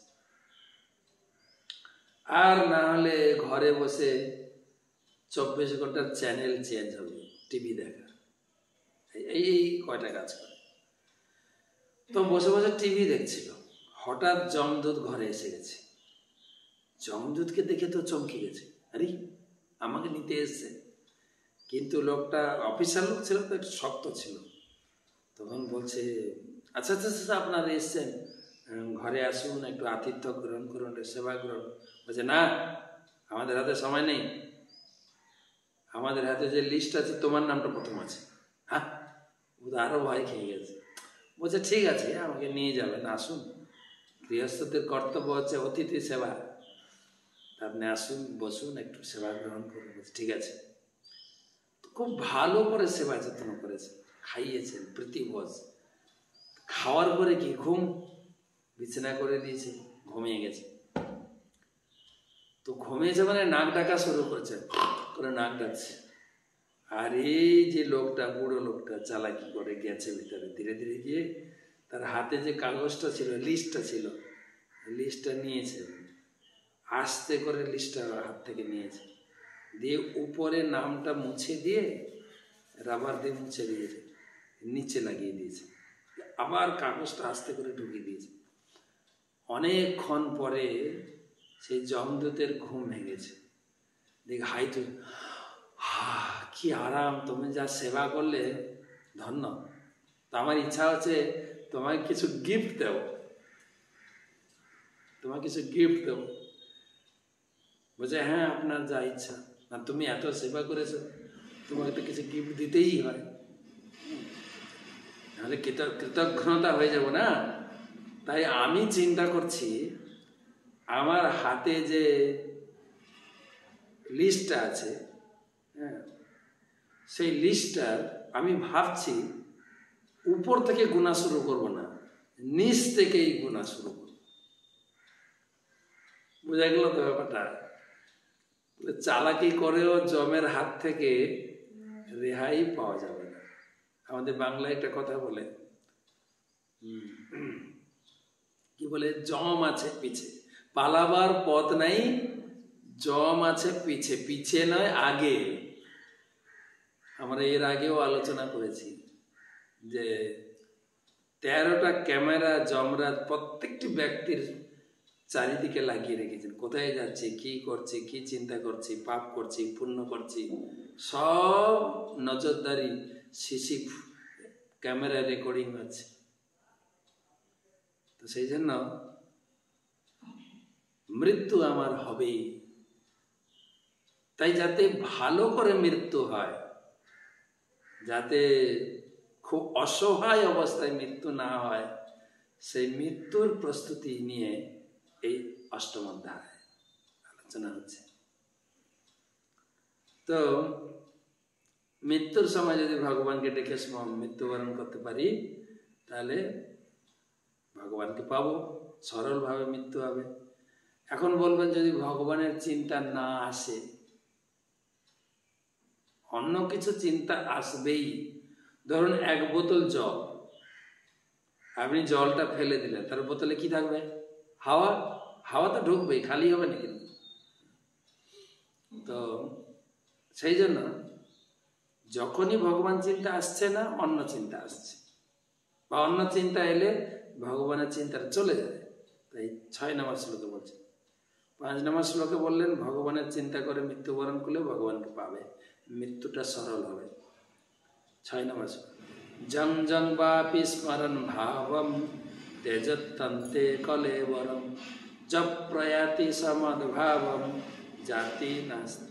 আর না হলে ঘরে বসে 24 ঘন্টার চ্যানেল চেঞ্জ হবে, টিভি দেখা, এই কয়টা কাজ করে। তো বসে বসে টিভি দেখছিল, হঠাৎ যমদূত ঘরে এসে গেছে। যমদূতকে দেখে তো চমকে গেছে, আরে আমাকে নিতে এসছে। কিন্তু লোকটা অফিসার লোক ছিল তো, একটু শক্ত ছিল। তখন বলছে, আচ্ছা আচ্ছা আচ্ছা, আপনারা এসছেন, ঘরে আসুন, একটু আতিথ্য গ্রহণ করুন, সেবা গ্রহণ। বলছে না, আমাদের হাতে সময় নেই, আমাদের হাতে যে লিস্ট আছে তোমার নামটা প্রথম আছে। হ্যাঁ, ও তো আরও ভয় খেয়ে গেছে। বলছে ঠিক আছে, আমাকে নিয়ে যাবেন, আসুন, গৃহস্থদের কর্তব্য হচ্ছে অতিথি সেবা, আপনি আসুন, বসুন, একটু সেবা গ্রহণ করুন। বলছে ঠিক আছে। খুব ভালো করে সেবা যত্ন করেছে, খাইয়েছেন প্রীতিভোজ। খাওয়ার পরে কি ঘুম, বিছানা করে দিয়েছে, ঘুমিয়ে গেছে। তো ঘুমিয়েছে মানে নাক ডাকা শুরু করছে, করে নাক ডাকছে। আর এই যে লোকটা, বুড়ো লোকটা চালাকি করে গেছে ভিতরে, ধীরে ধীরে গিয়ে তার হাতে যে কাগজটা ছিল, লিস্টটা ছিল, লিস্টটা নিয়েছে, আস্তে করে লিস্টটা হাত থেকে নিয়েছে, দিয়ে উপরে নামটা মুছে দিয়ে, রাবার দিয়ে মুছে দিয়েছে, নিচে লাগিয়ে দিয়েছে, আবার কাগজটা আস্তে করে ঢুকিয়ে দিয়েছে। অনেকক্ষণ পরে সেই যমদূতের ঘুম ভেঙেছে। দেখ, হাই তুই, কি আরাম, তুমি যা সেবা করলে, ধন্য। তো আমার ইচ্ছা হচ্ছে তোমাকে কিছু গিফট দেব, তোমাকে কিছু গিফট দেব। বলছে হ্যাঁ, আপনার যা ইচ্ছা, না তুমি এত সেবা করেছো, তোমাকে তো কিছু গিফট দিতেই হয়, নাহলে কৃতজ্ঞতা হয়ে যাব না। তাই আমি চিন্তা করছি, আমার হাতে যে লিস্টটা আছে, হ্যাঁ, সেই লিস্টটার আমি ভাবছি উপর থেকে গুণা শুরু করব না, নিচ থেকেই গুণা শুরু করব। বোঝা গেল তো ব্যাপারটা? চালাকি করেও জমের হাত থেকে রেহাই পাওয়া যাবে না। আমাদের বাংলায় একটা কথা বলে, কি বলে, জম আছে পিছে, পালাবার পথ নাই, জম আছে পিছে, পিছে নয় আগে। আমরা এর আগেও আলোচনা করেছি যে 13টা ক্যামেরা যমরাজ প্রত্যেকটি ব্যক্তির চারিদিকে লাগিয়ে রেখেছেন। কোথায় যাচ্ছি, কি করছি, কি চিন্তা করছি, পাপ করছি, পুণ্য করছি, সব নজরদারি সিসি ক্যামেরা রেকর্ডিং হচ্ছে। তো সেই জন্য মৃত্যু আমার হবেই। তাই যাতে ভালো করে মৃত্যু হয়, যাতে খুব অসহায় অবস্থায় মৃত্যু না হয় সেই মৃত্যুর প্রস্তুতি নিয়ে এই অষ্টম অধ্যায় আলোচনা হচ্ছে। তো মৃত্যুর সময় যদি ভগবানকে ডেকে মৃত্যুবরণ করতে পারি তাহলে ভগবানকে পাবো, সরলভাবে মৃত্যু হবে। এখন বলবেন যদি ভগবানের চিন্তা না আসে, অন্য কিছু চিন্তা আসবেই। ধরুন এক বোতল জল, আপনি জলটা ফেলে দিলেন, তার বোতলে কি থাকবে? হাওয়া। হাওয়া তো ঢুকবেই, খালি হবে না কিন্তু। তো সেই জন্য যখনই ভগবান চিন্তা আসছে না, অন্য চিন্তা আসছে, বা অন্য চিন্তা এলে ভগবানের চিন্তাটা চলে যায়। তাই 6 নম্বর শ্লোকে বলছেন। 5 নম্বর শ্লোকে বললেন ভগবানের চিন্তা করে মৃত্যুবরণ করলে ভগবানকে পাবে, মৃত্যুটা সরল হবে। 6 নম্বর শ্লোক, জং জং বাপি স্মরণ ভাবম তেজত্তন্তে কলেবরম জপ প্রয়াতি সমদ্ভাবম জাতি নাস্তি।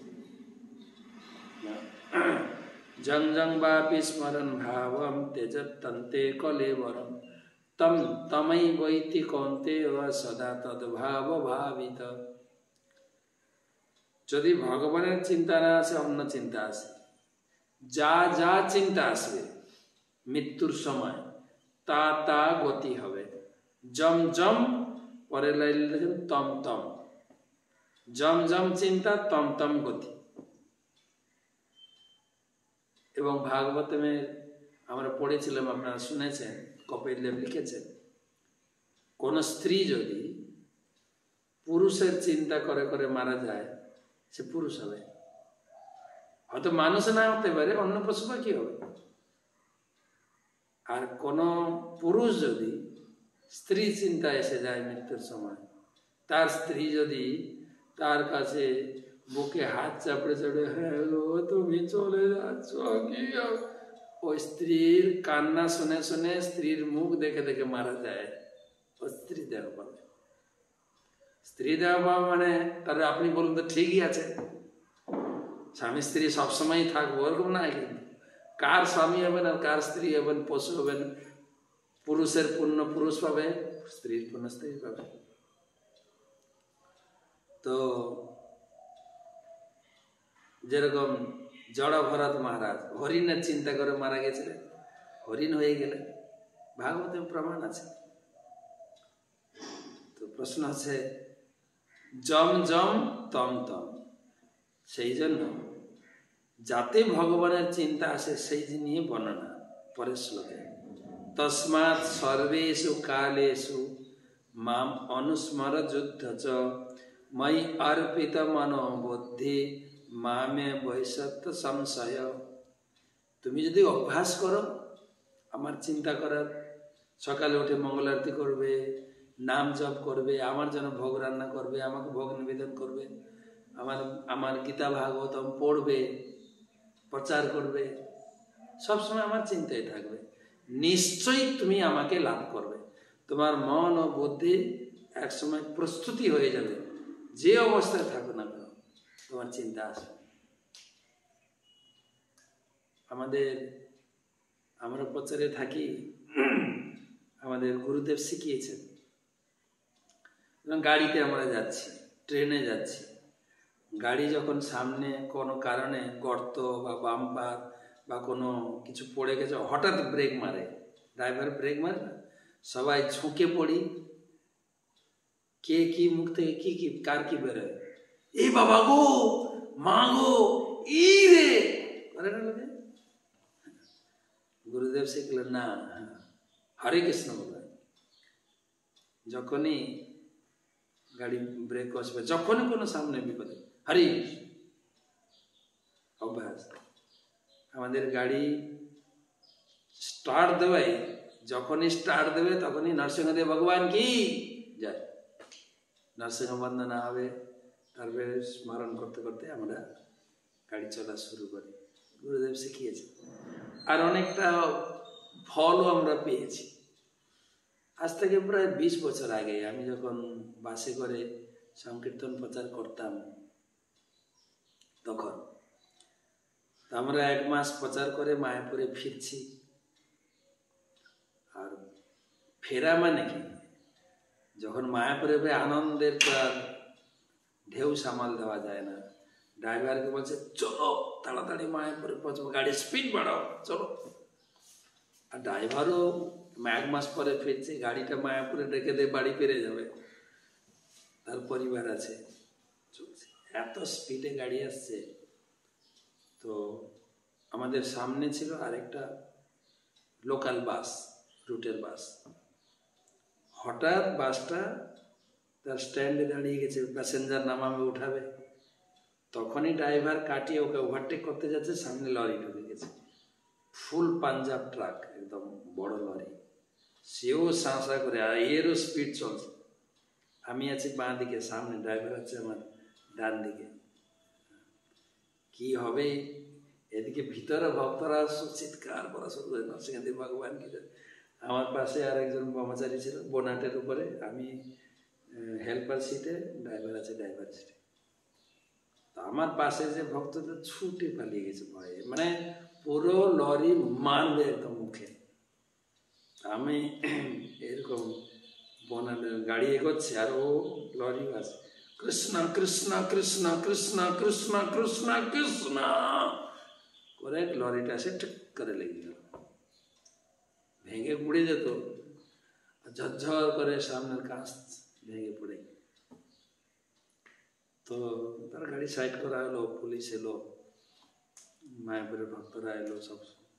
জং জং বাপি স্মরণ ভাবম তেজত্তন্তে কলেবরম তম তমৈ বৈতি কৌন্তেয় সদা তদ্ভাব ভাবিত। যদি ভগবানের চিন্তা না আসে, অন্য চিন্তা আসে, যা যা চিন্তা আসবে মৃত্যুর সময় তা তা গতি হবে। জম জম, পরে লাইন লিখেন তম তম, জম জম চিন্তা, তম তম গতি। এবং ভাগবতমে আমরা পড়েছিলাম, আপনারা শুনেছেন, কপিল দেব লিখেছেন, কোন স্ত্রী যদি পুরুষের চিন্তা করে করে মারা যায়, সে পুরুষ হবে। হয়তো মানুষ না হতে পারে, অন্য পশু পাখি হবে। আর কোন পুরুষ যদি স্ত্রী চিন্তা এসে যায় মৃত্যুর সময়, তার স্ত্রী যদি তার কাছে বুকে হাত চাপড়ে চাপড়ে, হ্যালো তুমি চলে যাচ্ছ কি, ওই স্ত্রীর কান্না শুনে শুনে, স্ত্রীর মুখ দেখে দেখে মারা যায়, ও স্ত্রী দেহ পাবে। স্ত্রী দেহ পাওয়া মানে তাহলে আপনি বলুন তো ঠিকই আছে, স্বামী স্ত্রী সবসময় থাকবো ওরকম না। কিন্তু কার স্বামী হবেন আর কার স্ত্রী হবেন, পশু হবেন, পুরুষের পূর্ণ পুরুষ পাবে, স্ত্রীর পূর্ণ স্ত্রী পাবে। তো যেরকম জড় ভরত মহারাজ হরিণের চিন্তা করে মারা গেছিলেন, হরিণ হয়ে গেলেন, ভাগবতে প্রমাণ আছে। তো প্রশ্ন আছে জম জম তম তম, সেই জন্য যাতে ভগবানের চিন্তা আসে সেই নিয়ে বর্ণনা পরের শ্লোকে। তস্মাৎ সর্বেষু কালেষু মাম অনুস্মর যুদ্ধ চ ময়ি অর্পিত মনো বুদ্ধি মামে বৈষত্য সংশয়। তুমি যদি অভ্যাস করো আমার চিন্তা করার, সকালে উঠে মঙ্গল আরতি করবে, নাম জপ করবে, আমার জন্য ভোগ রান্না করবে, আমাকে ভোগ নিবেদন করবে, আমার গীতা ভাগবতম পড়বে, প্রচার করবে, সবসময় আমার চিন্তায় থাকবে, নিশ্চয়ই তুমি আমাকে লাভ করবে। তোমার মন ও বুদ্ধি একসময় প্রস্তুতি হয়ে যাবে, যে অবস্থায় থাকো না কেন তোমার চিন্তা আসবে। আমরা প্রচারে থাকি, আমাদের গুরুদেব শিখিয়েছেন, গাড়িতে আমরা যাচ্ছি, ট্রেনে যাচ্ছি, গাড়ি যখন সামনে কোনো কারণে গর্ত বা বাম্পার বা কোনো কিছু পড়ে গেছে, হঠাৎ ব্রেক মারে, ড্রাইভার ব্রেক মারে না, সবাই ঝুঁকে পড়ি, কে কি মুখ থেকে কি কি কার কি বেরোয়, এই বাবা গো, মা গো, ই রে, করে না লোকে। গুরুদেব শিখলেন না, হরে কৃষ্ণ বলে, যখনই গাড়ি ব্রেক কষবে, যখনই কোনো সামনে বিপদে হরি অভ্যাস। আমাদের গাড়ি স্টার্ট দেবে, যখনই স্টার্ট দেবে তখনই নরসিংহদেব ভগবান কি যায়, নরসিংহ বন্দনা হবে, তারপরে স্মরণ করতে করতে আমরা গাড়ি চলা শুরু করি। গুরুদেব শিখিয়েছে। আর অনেকটা ফলও আমরা পেয়েছি। আজ থেকে প্রায় 20 বছর আগে আমি যখন বাসে করে সংকীর্তন প্রচার করতাম, তখন আমরা 1 মাস প্রচার করে মায়াপুরে ফিরছি, ফেরা মানে কি, যখন মায়াপুরে আনন্দের তো আর ঢেউ সামাল দেওয়া যায় না, ড্রাইভারকে বলছে চলো তাড়াতাড়ি মায়াপুরে পৌঁছবো, গাড়ি স্পিড বাড়াও চলো। আর ড্রাইভারও 1 মাস পরে ফিরছে, গাড়িটা মায়াপুরে রেখে দিয়ে বাড়ি ফিরে যাবে, তার পরিবার আছে, চলছে এত স্পিডে গাড়ি আসছে। তো আমাদের সামনে ছিল আরেকটা লোকাল বাস, রুটের বাস। হঠাৎ বাসটা তার স্ট্যান্ডে দাঁড়িয়ে গেছে, প্যাসেঞ্জার নামাবে উঠাবে, তখনই ড্রাইভার কাটিয়ে ওকে ওভারটেক করতে যাচ্ছে, সামনে লরি ঢুকে গেছে, ফুল পাঞ্জাব ট্রাক, একদম বড় লরি। সেও সাঁসা করে, আর এরও স্পিড চলছে। আমি আছি বাঁ দিকে, সামনে ড্রাইভার আছে আমার ডান দিকে। কি হবে, এদিকে ভিতরে ভক্তরা চিৎকার করা শুরু করে, নরসিংহাদি ভগবান কি। আমার পাশে আর একজন ব্রহ্মচারী ছিল বোনাটের উপরে, আমি হেল্পার সিটে, ড্রাইভার আছে ড্রাইভার সিটে। তো আমার পাশে যে ভক্তদের ছুটে পালিয়ে গেছে ভয়ে, মানে পুরো লরি মারবে একদম মুখে। আমি এরকম গাড়ি এগোচ্ছে আর ও লরি আছে, কৃষ্ণ কৃষ্ণ কৃষ্ণ কৃষ্ণ কৃষ্ণ কৃষ্ণ কৃষ্ণ করে লরিটা এসে ঠিক করে লেগে গেল, ভেঙে পুড়ে যেত। ঝরঝর করে সামনের কাঁচ ভেঙে পড়ে। তো তার গাড়ি সাইড করা হলো, পুলিশ এলো, মায়াপুরের ভক্তরা এলো, সব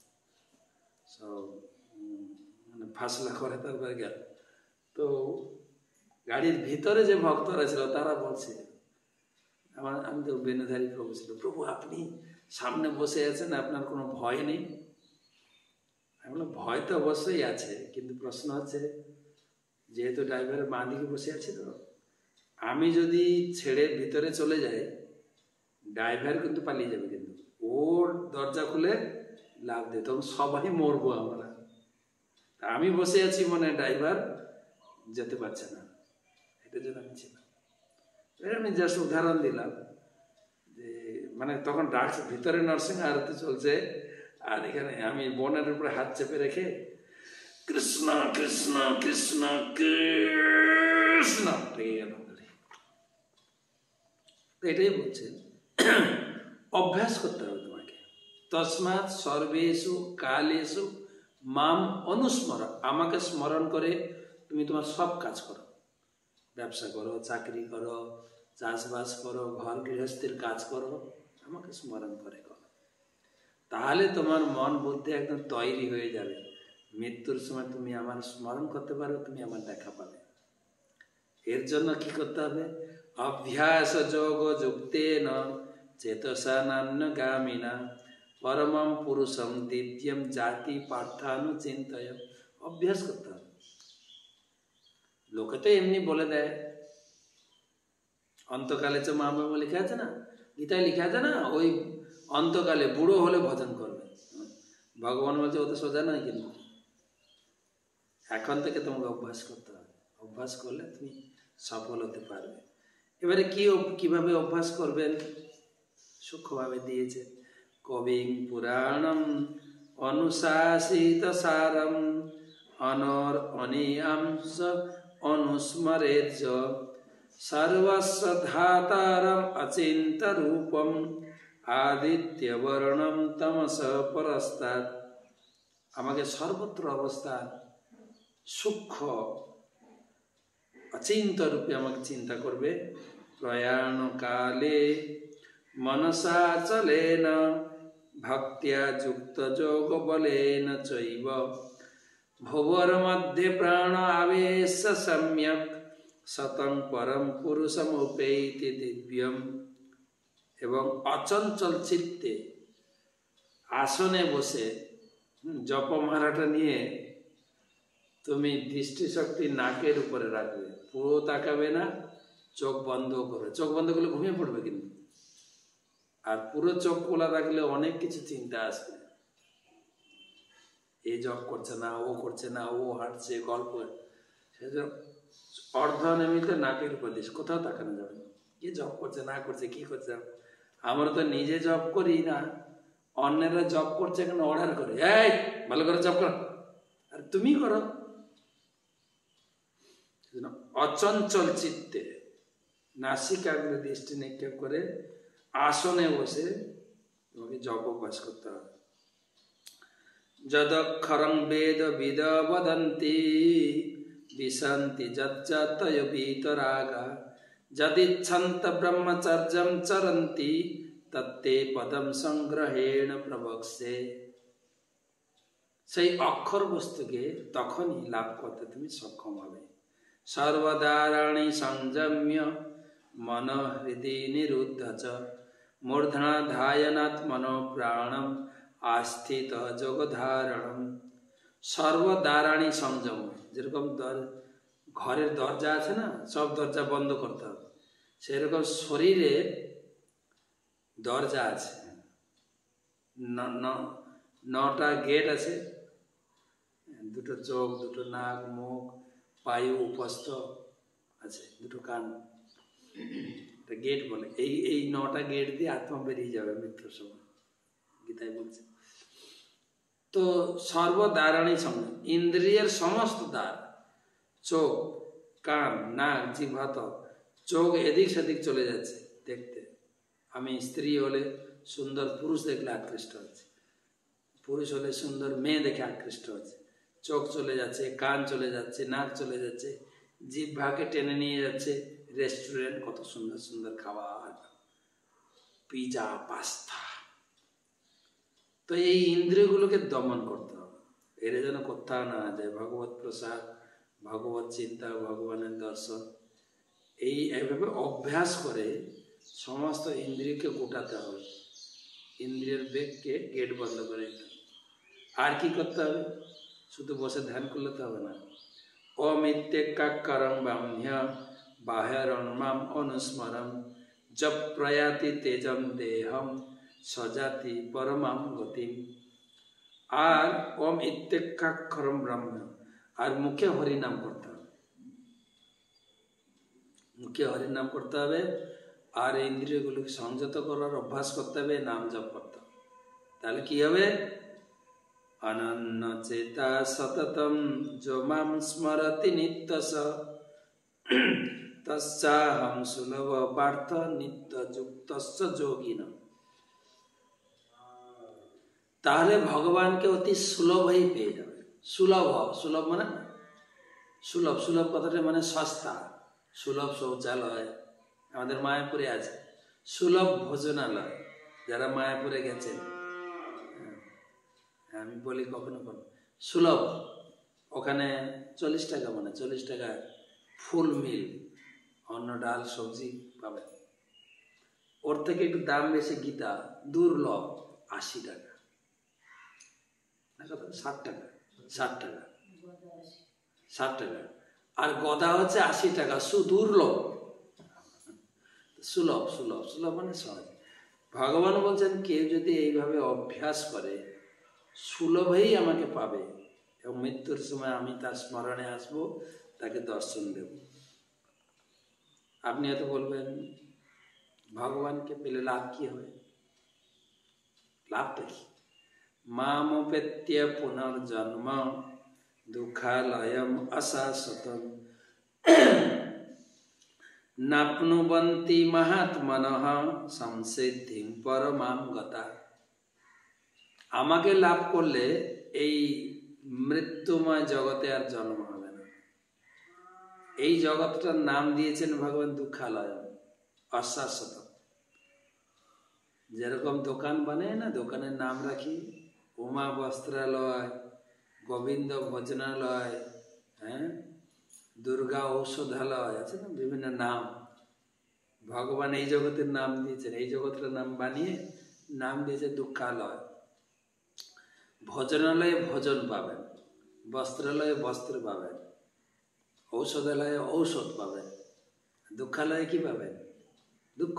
মানে ফাসলা করে তারপরে গেল। তো গাড়ির ভিতরে যে ভক্তরা ছিল তারা বলছে, আমি তো বেনুধারী প্রভু ছিল, প্রভু আপনি সামনে বসে আছেন, আপনার কোনো ভয় নেই? আমি বললাম ভয় তো অবশ্যই আছে, কিন্তু প্রশ্ন হচ্ছে যেহেতু ড্রাইভারের বাঁ দিকে বসে আছি, তো আমি যদি ছেড়ে ভিতরে চলে যাই, ড্রাইভার কিন্তু পালিয়ে যাবে, কিন্তু ওর দরজা খুলে লাভ দেয়, তখন সবাই মরবো আমরা। আমি বসে আছি মানে ড্রাইভার যেতে পারছে না, এটার জন্য আমি ছিলাম। আমি জাস্ট উদাহরণ দিলাম যে মানে তখন ডাকছে, ভিতরে নরসিংহ আরতি চলছে, আর এখানে আমি বোনের উপরে হাত চেপে রেখে কৃষ্ণ কৃষ্ণ কৃষ্ণ কৃষ্ণ লেগে গেল। এটাই বলছে অভ্যাস করতে হবে তোমাকে। তসমাৎ সর্বেষু কালেষু মাম অনুস্মর, আমাকে স্মরণ করে তুমি তোমার সব কাজ করো, ব্যবসা করো, চাকরি করো, চাষবাস করো, ঘর গৃহস্থের কাজ করো, আমাকে স্মরণ করে করো। তাহলে তোমার মন বুদ্ধি একদম তৈরি হয়ে যাবে, মৃত্যুর সময় তুমি আমার স্মরণ করতে পারো, তুমি আমার দেখা পাবে। এর জন্য কি করতে হবে? অভ্যাস যোগ যুক্তেন চেতসা নান্যগামিনা পরমম পুরুষম দিব্যম জাতি পার্থানুচিন্তয়। অভ্যাস করতে হবে। লোকে তো এমনি বলে দেয়, অন্তকালে তো মা বাবা লেখা আছে না, গীতায় লেখা আছে না, ওই অন্তকালে বুড়ো হলে ভজন করবে। ভগবান বলছে ও তো সোজা নয়, কিন্তু এখন থেকে তোমাকে অভ্যাস করতে হবে। অভ্যাস করলে তুমি সফল হতে পারবে। এবারে কিভাবে অভ্যাস করবেন সূক্ষ্মভাবে দিয়েছে। কবিং পুরাণম অনুশাসিত সারম অনর অনিয়াংশ অনুস্মরেৎ সর্বস্ব ধাতারম অচিন্ত রূপম আদিত্যবর্ণম তমস পরস্তাৎ। আমাকে সর্বত্র অবস্থান সূক্ষ্ম অচিন্ত রূপে আমাকে চিন্তা করবে। প্রয়াণ কালে মনসা চলেন ভক্তিয়া যুক্ত যোগ বলেন চৈব ভুবর মধ্যে প্রাণ আবেশ সম্যক শতং পরম পুরুষমুপেতি দিব্যম। এবং অচঞ্চল চিত্তে আসনে বসে জপমালাটা নিয়ে তুমি দৃষ্টিশক্তি নাকের উপরে রাখবে, পুরো তাকাবে না, চোখ বন্ধ করবে। চোখ বন্ধ করলে ঘুমিয়ে পড়বে কিন্তু, আর পুরো চোখ খোলা রাখলে অনেক কিছু চিন্তা আসবে। এ জব করছে না, ও করছে না, ও হাঁটছে, গল্প। সেজন্য অর্ধনিমিত নাকের উপর দিস, কোথাও তাকানো যাবে না। কে জব করছে না করছে, কি করছে। আমরা তো নিজে জব করি না, অন্যেরা জব করছে কেন অর্ডার করে, এই ভালো করে জব কর, আর তুমি করো। অচঞ্চল চিত্তে নাসিকাগ্রে দৃষ্টি নিক্ষেপ করে আসনে বসে তোমাকে জপ অভ্যাস করতে হবে। যদক্ষরং বেদ বিদ বদন্তি বিশন্তি যচ্চতয় বিতরাগা যদিচ্ছন্ত ব্রহ্মচর্যম চরন্তি তত্তে পদম সংগ্রহেণ প্রবক্ষ্যে। সেই অক্ষর বস্তুকে তখনই লাভ করতে তুমি সক্ষম হবে। সর্বদারাণি সংযম্য মন হৃদি নিরুদ্ধ চ মূর্ধনা ধায়নাৎ মনো প্রাণম আস্থিত যোগধারণম। সর্বদারাণি সংযম, যেরকম ঘরের দরজা আছে না, সব দরজা বন্ধ করতে হবে, সেরকম শরীরে দরজা আছে, 9টা গেট আছে, 2টো চোখ, 2টো নাক, মুখ, পায়ু, উপস্থ আছে, 2টো কান, গেট বলে। এই 9টা গেট দিয়ে আত্মা বেরিয়ে যাবে মৃত্যুর সময়, গীতায় বলছে। তো সর্বদারাণী সঙ্গে ইন্দ্রিয়ের সমস্ত দ্বার, চোখ, কান, নাক, জিহ্বা, চোখ এদিক সেদিক চলে যাচ্ছে দেখতে। আমি স্ত্রী হলে সুন্দর পুরুষ দেখলে আকৃষ্ট হচ্ছে, পুরুষ হলে সুন্দর মেয়ে দেখে আকৃষ্ট হচ্ছে, চোখ চলে যাচ্ছে, কান চলে যাচ্ছে, নাক চলে যাচ্ছে, জিহ্বাকে টেনে নিয়ে যাচ্ছে রেস্টুরেন্ট, কত সুন্দর সুন্দর খাবার, পিজা, পাস্তা। তো এই ইন্দ্রিয়গুলোকে দমন করতে হবে, এর যেন কোথাও না যায় ভগবত প্রসাদ, ভগবত চিন্তা, ভগবানের দর্শন। এইভাবে অভ্যাস করে সমস্ত ইন্দ্রিয়কে গোটাতে হবে, ইন্দ্রিয়ের বেগকে গেট বন্ধ করে দিতে হবে। আর কি করতে হবে? শুধু বসে ধ্যান করলে তো হবে না। অমিত্যেকাকারং ব্রাহ্ম্য বাহ্যরণমাম অনুস্মরম জপ প্রয়াতি তেজম দেহম সজাতি পরমাম গতিম। আর ওম ইত্যেকাক্ষরম ব্রহ্ম, আর মুখে হরিনাম করতে হবে, মুখে হরিনাম করতে হবে। আর ইন্দ্রিয়গুলোকে সংযত করার অভ্যাস করতে হবে, নাম জপ করতে হবে। তাহলে কি হবে? অনন্য চেতা সততম যো মাম স্মরতি নিত্যস তস্যাহং সুলভ পার্থ নিত্য যুক্তস্য যোগিনঃ। তাহলে ভগবানকে অতি সুলভই পেয়ে যাবে। সুলভ, সুলভ মানে সুলভ, সুলভ কথাটা মানে সস্তা। সুলভ শৌচালয় আমাদের মায়াপুরে আছে, সুলভ ভোজনালয়, যারা মায়াপুরে গেছেন, আমি বলি কখনো কখনো সুলভ, ওখানে 40 টাকা, মানে 40 টাকা ফুল মিল, অন্ন, ডাল, সবজি পাবেন। ওর থেকে একটু দাম বেশি গীতা, দুর্লভ, 80 টাকা, 60 টাকা, 60 টাকা, 60 টাকা। আর গদা হচ্ছে 80 টাকা, সুদুর্লভ। সুলভ, সুলভ, সুলভ মানে সহজ। ভগবান বলছেন কেউ যদি এইভাবে অভ্যাস করে সুলভেই আমাকে পাবে, এবং মৃত্যুর সময় আমি তার স্মরণে আসবো, তাকে দর্শন দেব। আপনি হয়তো বলবেন ভগবানকে পেলে লাভ কি হবে? লাভটা কি? মামোপেত্য পুনর্জন্ম দুঃখালয়ম অশাশ্বতম নাপ্নুবন্তি মহাত্মনঃ সংসিদ্ধিং পরমাম গতা। আমাকে লাভ করলে এই মৃত্যুময় জগতে আর জন্ম হবে না। এই জগৎটার নাম দিয়েছেন ভগবান দুঃখালয়, অশাশ্বত। যেরকম দোকান বানায় না, দোকানের নাম রাখি উমা বস্ত্রালয়, গোবিন্দ ভোজনালয়, হ্যাঁ, দুর্গা ঔষধালয়, আছে না বিভিন্ন নাম। ভগবান এই জগতের নাম দিয়েছেন, এই জগতের নাম বানিয়ে নাম দিয়েছে দুঃখালয়। ভোজনালয়ে ভোজন পাবেন, বস্ত্রালয়ে বস্ত্র পাবেন, ঔষধালয়ে ঔষধ পাবেন, দুঃখালয়ে কি পাবেন? দুঃখ।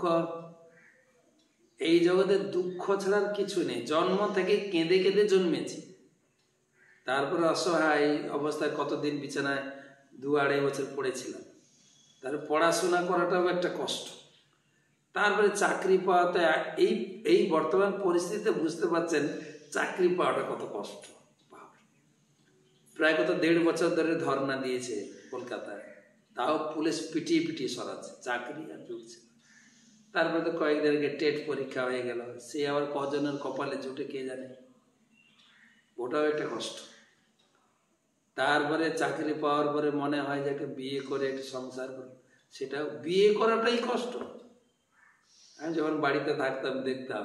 এই জগতে দুঃখ ছাড়ার কিছু নেই। জন্ম থেকে কেঁদে কেঁদে জন্মেছি, তারপরে অসহায় অবস্থায় কতদিন বিছানায় 2-2.5 বছর পড়েছিলাম, তারপরে পড়াশোনা করাটাও একটা কষ্ট, তারপরে চাকরি পাওয়াতে এই বর্তমান পরিস্থিতিতে বুঝতে পারছেন চাকরি পাওয়াটা কত কষ্ট। প্রায় কত 1.5 বছর ধরে ধর্ণা দিয়েছে কলকাতায়, তাও পুলিশ পিটিয়ে পিটিয়ে সরাচ্ছে, চাকরি আর জুটছে। তারপরে তো কয়েকদিন আগে টেট পরীক্ষা হয়ে গেল, সে আবার কজনের কপালে জুটে কে জানে, ওটাও একটা কষ্ট। তারপরে চাকরি পাওয়ার পরে মনে হয় যে একটা বিয়ে করে একটা সংসার করব, সেটাও বিয়ে করাটাই কষ্ট। আমি যখন বাড়িতে থাকতাম দেখতাম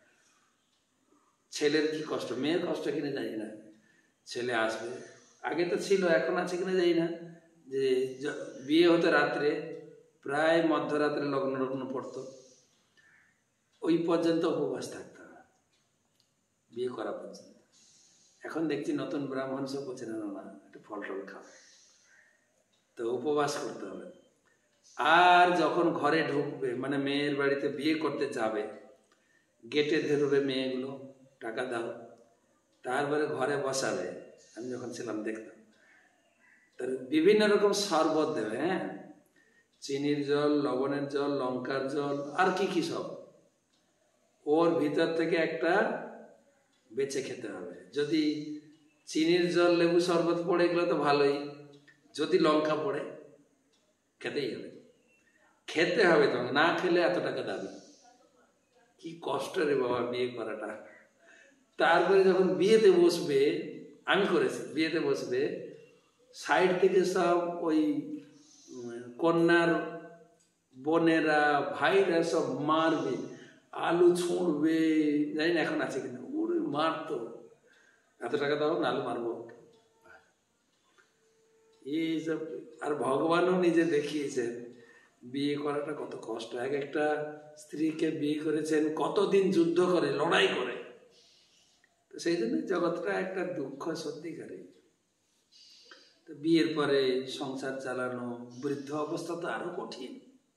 ছেলের কি কষ্ট, মেয়ের কষ্ট কিনা জানি না। ছেলে আসবে, আগে তো ছিল, এখন আছে কিনা জানি না, যে বিয়ে হতো রাত্রে, প্রায় মধ্যরাত্রে লগ্ন লগ্ন পড়তো, ওই পর্যন্ত উপবাস থাকতে হবে বিয়ে করা পর্যন্ত। এখন দেখছি নতুন ব্রাহ্মণ সব বলছে না না একটু ফল টল খাও, তো উপবাস করতে হবে। আর যখন ঘরে ঢুকবে, মানে মেয়ের বাড়িতে বিয়ে করতে যাবে, গেটে ধরবে মেয়েগুলো, টাকা দাও, তারপরে ঘরে বসাবে। আমি যখন ছিলাম দেখতাম, তার বিভিন্ন রকম শরবত দেবে, হ্যাঁ, চিনির জল, লবণের জল, লঙ্কার জল, আর কি কি সব, ওর ভিতর থেকে একটা বেছে খেতে হবে। যদি চিনির জল, লেবু শরবত পড়ে গেলে তো ভালোই, যদি লঙ্কা পড়ে খেতেই হবে, খেতে হবে। তোমাকে না খেলে এত টাকা দাবি, কি কষ্ট রে বাবা বিয়ে করাটা। তারপরে যখন বিয়েতে বসবে, আমি করেছি, বিয়েতে বসবে, সাইড থেকে সব ওই কন্যার বোনেরা ভাইরা সব মারবে, আলু ছুঁড়বে, জানি না এখন আছে কিনা, ওরে মারতো, এত টাকা দাও না আলু মারবো এইসব। আর ভগবানও নিজে দেখিয়েছেন বিয়ে করাটা কত কষ্ট। এক একটা স্ত্রীকে বিয়ে করেছেন কতদিন যুদ্ধ করে, লড়াই করে। তো সেই জন্য জগৎটা একটা দুঃখ সত্যিকারী। তো বিয়ের পরে সংসার চালানো, বৃদ্ধ অবস্থা তো আরো কঠিন।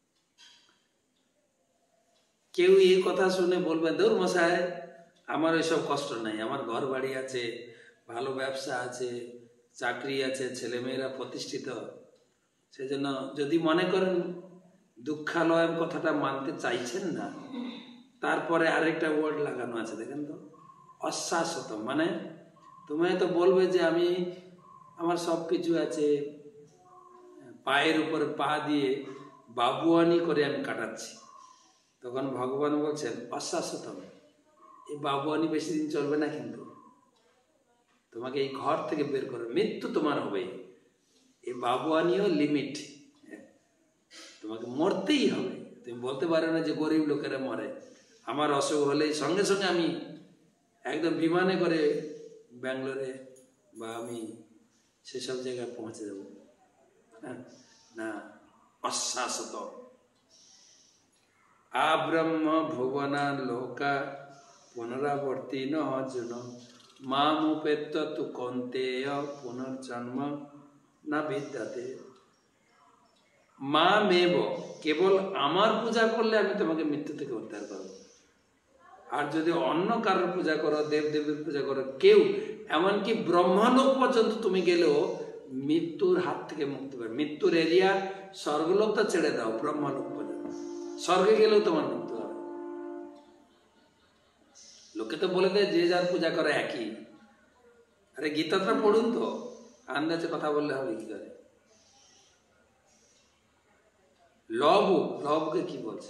কেউ এই কথা শুনে বলবে, দূর মশাই আমার ওইসব কষ্ট নাই, আমার ঘর বাড়ি আছে, ভালো ব্যবসা আছে, চাকরি আছে, ছেলেমেয়েরা প্রতিষ্ঠিত। সেজন্য যদি মনে করেন দুঃখালয় কথাটা মানতে চাইছেন না, তারপরে আরেকটা ওয়ার্ড লাগানো আছে, দেখেন তো, অশ্বাশ্বত। মানে তুমি তো বলবে যে আমি, আমার সব কিছু আছে, পায়ের উপরে পা দিয়ে বাবুয়ানি করে আমি কাটাচ্ছি। তখন ভগবান বলছেন অশ্বাশ্বতম, এই বাবুয়ানি বেশি দিন চলবে না, কিন্তু তোমাকে এই ঘর থেকে বের করে, মৃত্যু তোমার হবে। এই বাবুয়ানিও লিমিট, তোমাকে মরতেই হবে। তুমি বলতে পারো না যে গরিব লোকেরা মরে, আমার অসুখ হলেই সঙ্গে সঙ্গে আমি একদম বিমানে করে ব্যাঙ্গালোরে বা আমি সেসব জায়গায় পৌঁছে যাব, না, অশ্বাশ্বত। আব্রহ্ম ভুবনা লোকা পুনরাবর্তী নজন মামুপেত্য তু কন্তেয় পুনর্জন্ম না বিদ্যাতে। মা মেব, কেবল আমার পূজা করলে আমি তোমাকে মৃত্যু থেকে উদ্ধার করব। আর যদি অন্য কারোর পূজা করো, দেবদেবীর পূজা করো, কেউ এমনকি ব্রহ্মলোক পর্যন্ত তুমি গেলেও মৃত্যুর হাত থেকে মুক্তি পাবে। মৃত্যুর এরিয়া স্বর্গলোক তো ছেড়ে দাও, ব্রহ্মলোক পর্যন্ত, স্বর্গে গেলেও তোমার মৃত্যু হবে। লোকে তো বলে দেয় যে যার পূজা করে একই। আরে গীতাটা পড়ুন তো, আন্দাজে কথা বললে হবে কি করে? লবকে কি বলছে?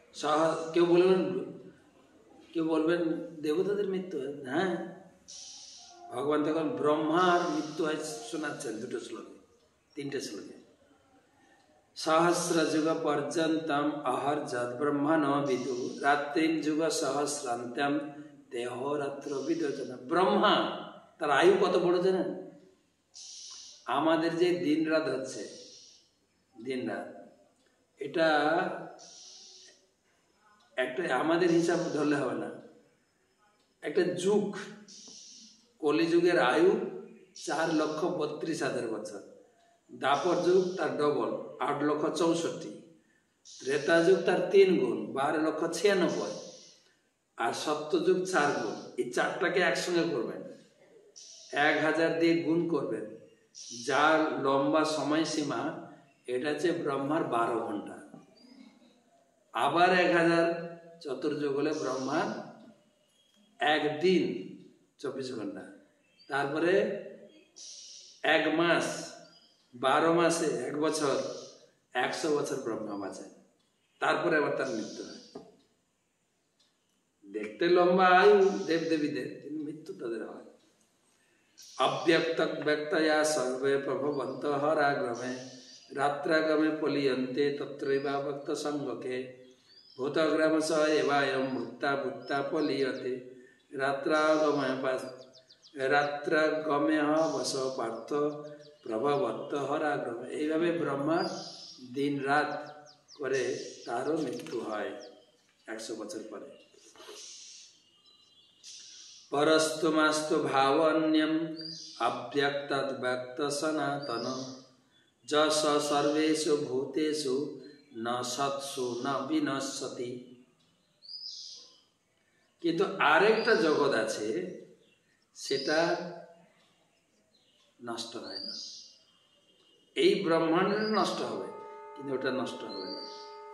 কেউ বলবেন দেবতাদের মৃত্যু হয়, হ্যাঁ, ভগবান তখন ব্রহ্মার মৃত্যু হয় শোনাচ্ছেন দুটো শ্লোকে, তিনটে শ্লোকে। সহস্র যুগ পর্যন্তম অহর যদ ব্রহ্মা ন বিদু রাত্রিম যুগ সহস্রান্তম দেহ রাত্র বিদোচনা। ব্রহ্মা তার আয়ু কত বড় জানেন? আমাদের যে দিন রাত হচ্ছে, দিন রাত, এটা একটা আমাদের হিসাব ধরলে হবে না, একটা যুগ। কলিযুগের আয়ু 4,32,000 বছর, দাপর যুগ তার ডবল 8,64,000, ত্রেতা যুগ তার 3 গুণ 12,96,000, আর সত্যযুগ 4 গুণ। এই চারটাকে একসঙ্গে করবেন, 1000 দিয়ে গুণ করবেন, যার লম্বা সময়সীমা এটা হচ্ছে ব্রহ্মার 12 ঘন্টা। আবার 1000 চতুর্যুগ হলে ব্রহ্মার একদিন 24 ঘন্টা। তারপরে 1 মাস, 12 মাসে 1 বছর, 100 বছর ব্রহ্মা বাঁচেন, তারপরে আবার তার মৃত্যু হয়। দেখতে লম্বা আয়ু দেবদেবীদের, কিন্তু মৃত্যু তাদের হয়। অব্যক্ত ব্যক্তয়া সর্বে প্রভবন্ত হরাগ্রমে রাত্রাগমে পলিয়ন্তে তত্রৈবাভক্ত সঙ্গকে ভূতগ্রাম স এবায়ম ভূতা ভূতা পলিয়তে রাত্রাগমে বস পার্থ প্রভবন্ত হরাগ্রমে। এইভাবে ব্রহ্মার দিন রাত করে তারও মৃত্যু হয় 100 বছর পরে। পরস্তুমাস্তু ভাবন্যম অব্যক্তদ ব্যক্ত সনাতন যশ সর্বেষু ভূতেষু ন সৎসু ন বিনশ্যতি। কিন্তু আরেকটা জগৎ আছে, সেটা নষ্ট হয় না। এই ব্রহ্মাণ্ড নষ্ট হবে, কিন্তু ওটা নষ্ট হবে না।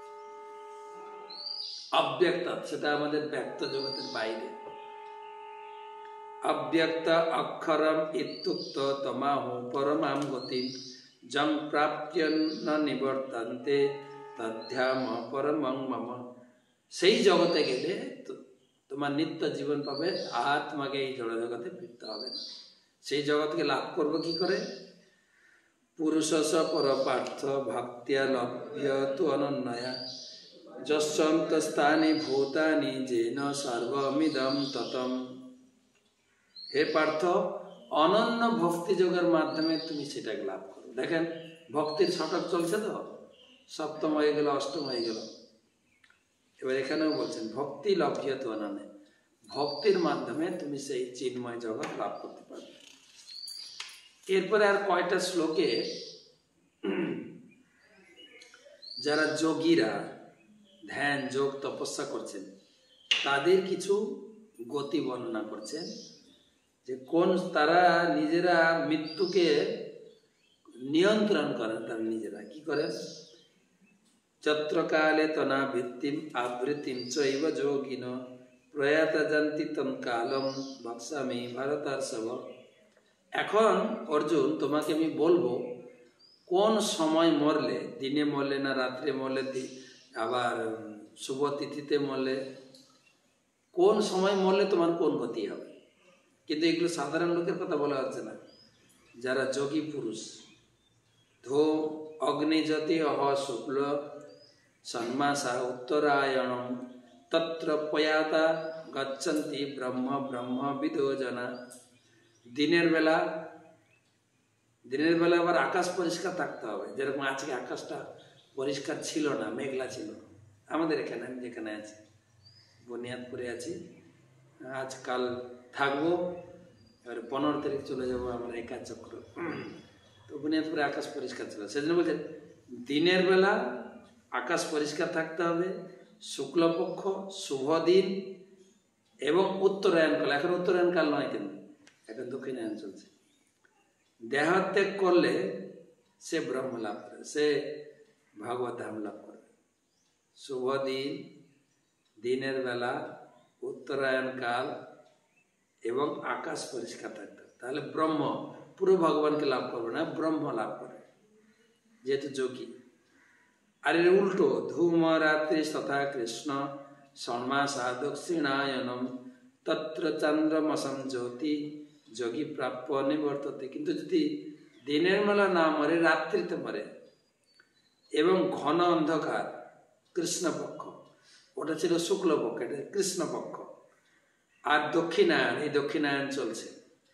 অব্যক্ত, সেটা আমাদের ব্যক্ত জগতের বাইরে। অব্যক্ত অক্ষরম ইত্যুক্ত তমাহু পরমাম গতি যং প্রাপ্য ন নিবর্তন্তে তদ্ধাম পরমং মম। সেই জগতে গেলে তোমার নিত্য জীবন পাবে, আর তোমাকে এই জড় জগতে ফিরতে হবে না। সেই জগৎকে লাভ করবো কি করে? পুরুষস পরপার্থ ভক্তিয়া লভ্য তু অনন্যয়া যস্যন্ত স্থানি ভূতানি যেন সর্বমিদম ততম। হে পার্থ, অনন্য ভক্তি যোগের মাধ্যমে তুমি সেটাকে লাভ করো। দেখেন ভক্তির শতক চলছে তো, সপ্তম হয়ে গেল, অষ্টম হয়ে গেল। এবার এখানেও বলছেন ভক্তি লভ্য তু অনন্য, ভক্তির মাধ্যমে তুমি সেই চিন্ময় জগৎ লাভ করতে পারবে। এরপরে আর কয়টা শ্লোকে যারা যোগীরা ধ্যান যোগ তপস্যা করছেন তাদের কিছু গতি বর্ণনা করছেন, যে কোন তারা নিজেরা মৃত্যুকে নিয়ন্ত্রণ করেন। তারা নিজেরা কি করেন? চত্রকালে তনাবৃত্তিম আবৃত্তিম চৈব যোগিন প্রয়াত জান্তি তম কালম ভক্সামি ভারতার্ষভ। এখন অর্জুন, তোমাকে আমি বলবো কোন সময় মরলে, দিনে মরলে না রাত্রে মরলে, আবার শুভ তিথিতে মরলে, কোন সময় মরলে তোমার কোন গতি হবে। কিন্তু এগুলো সাধারণ লোকের কথা বলা হচ্ছে না, যারা যোগী পুরুষ। ধো অগ্নিজ্যোতি অহ শুক্ল সন্মাসা উত্তরায়ণম তত্র পয়াতা গচ্ছন্তি ব্রহ্ম ব্রহ্ম বিদো জনা। দিনের বেলা আবার আকাশ পরিষ্কার থাকতে হবে। যেরকম আজকে আকাশটা পরিষ্কার ছিল না, মেঘলা ছিল। আমাদের এখানে, আমি যেখানে আছি, বুনিয়াদপুরে আছি, আজকাল থাকবো, এবারে 15 তারিখ চলে যাবো আমরা একা চক্র। তো বুনিয়াদপুরে আকাশ পরিষ্কার ছিল, সেজন্য বলছেন দিনের বেলা আকাশ পরিষ্কার থাকতে হবে, শুক্লপক্ষ, শুভ দিন এবং উত্তরায়ণকাল। এখন উত্তরায়ণকাল নয়, কিন্তু এখন দক্ষিণায়ন চলছে। দেহত্যাগ করলে সে ব্রহ্ম লাভ করে, সে ভগবত ধাম লাভ করে। শুভ দিন, দিনের বেলা, উত্তরায়ণকাল এবং আকাশ পরিষ্কার থাকতে হবে। তাহলে ব্রহ্ম, পুরো ভগবানকে লাভ করবে না, ব্রহ্ম লাভ করে, যেহেতু যোগী। আর এর উল্টো, ধূম রাত্রি তথা কৃষ্ণ ষণ্মাসা দক্ষিণায়নম তত্র চন্দ্রমসম জ্যোতি যোগী প্রাপ্য নিবর্ততে। কিন্তু যদি দিনের বেলা না মরে, রাত্রিতে মরে এবং ঘন অন্ধকার, কৃষ্ণপক্ষ, ওটা ছিল শুক্লপক্ষ, এটা কৃষ্ণপক্ষ, আর দক্ষিণায়ন, এই দক্ষিণায়ন চলছে,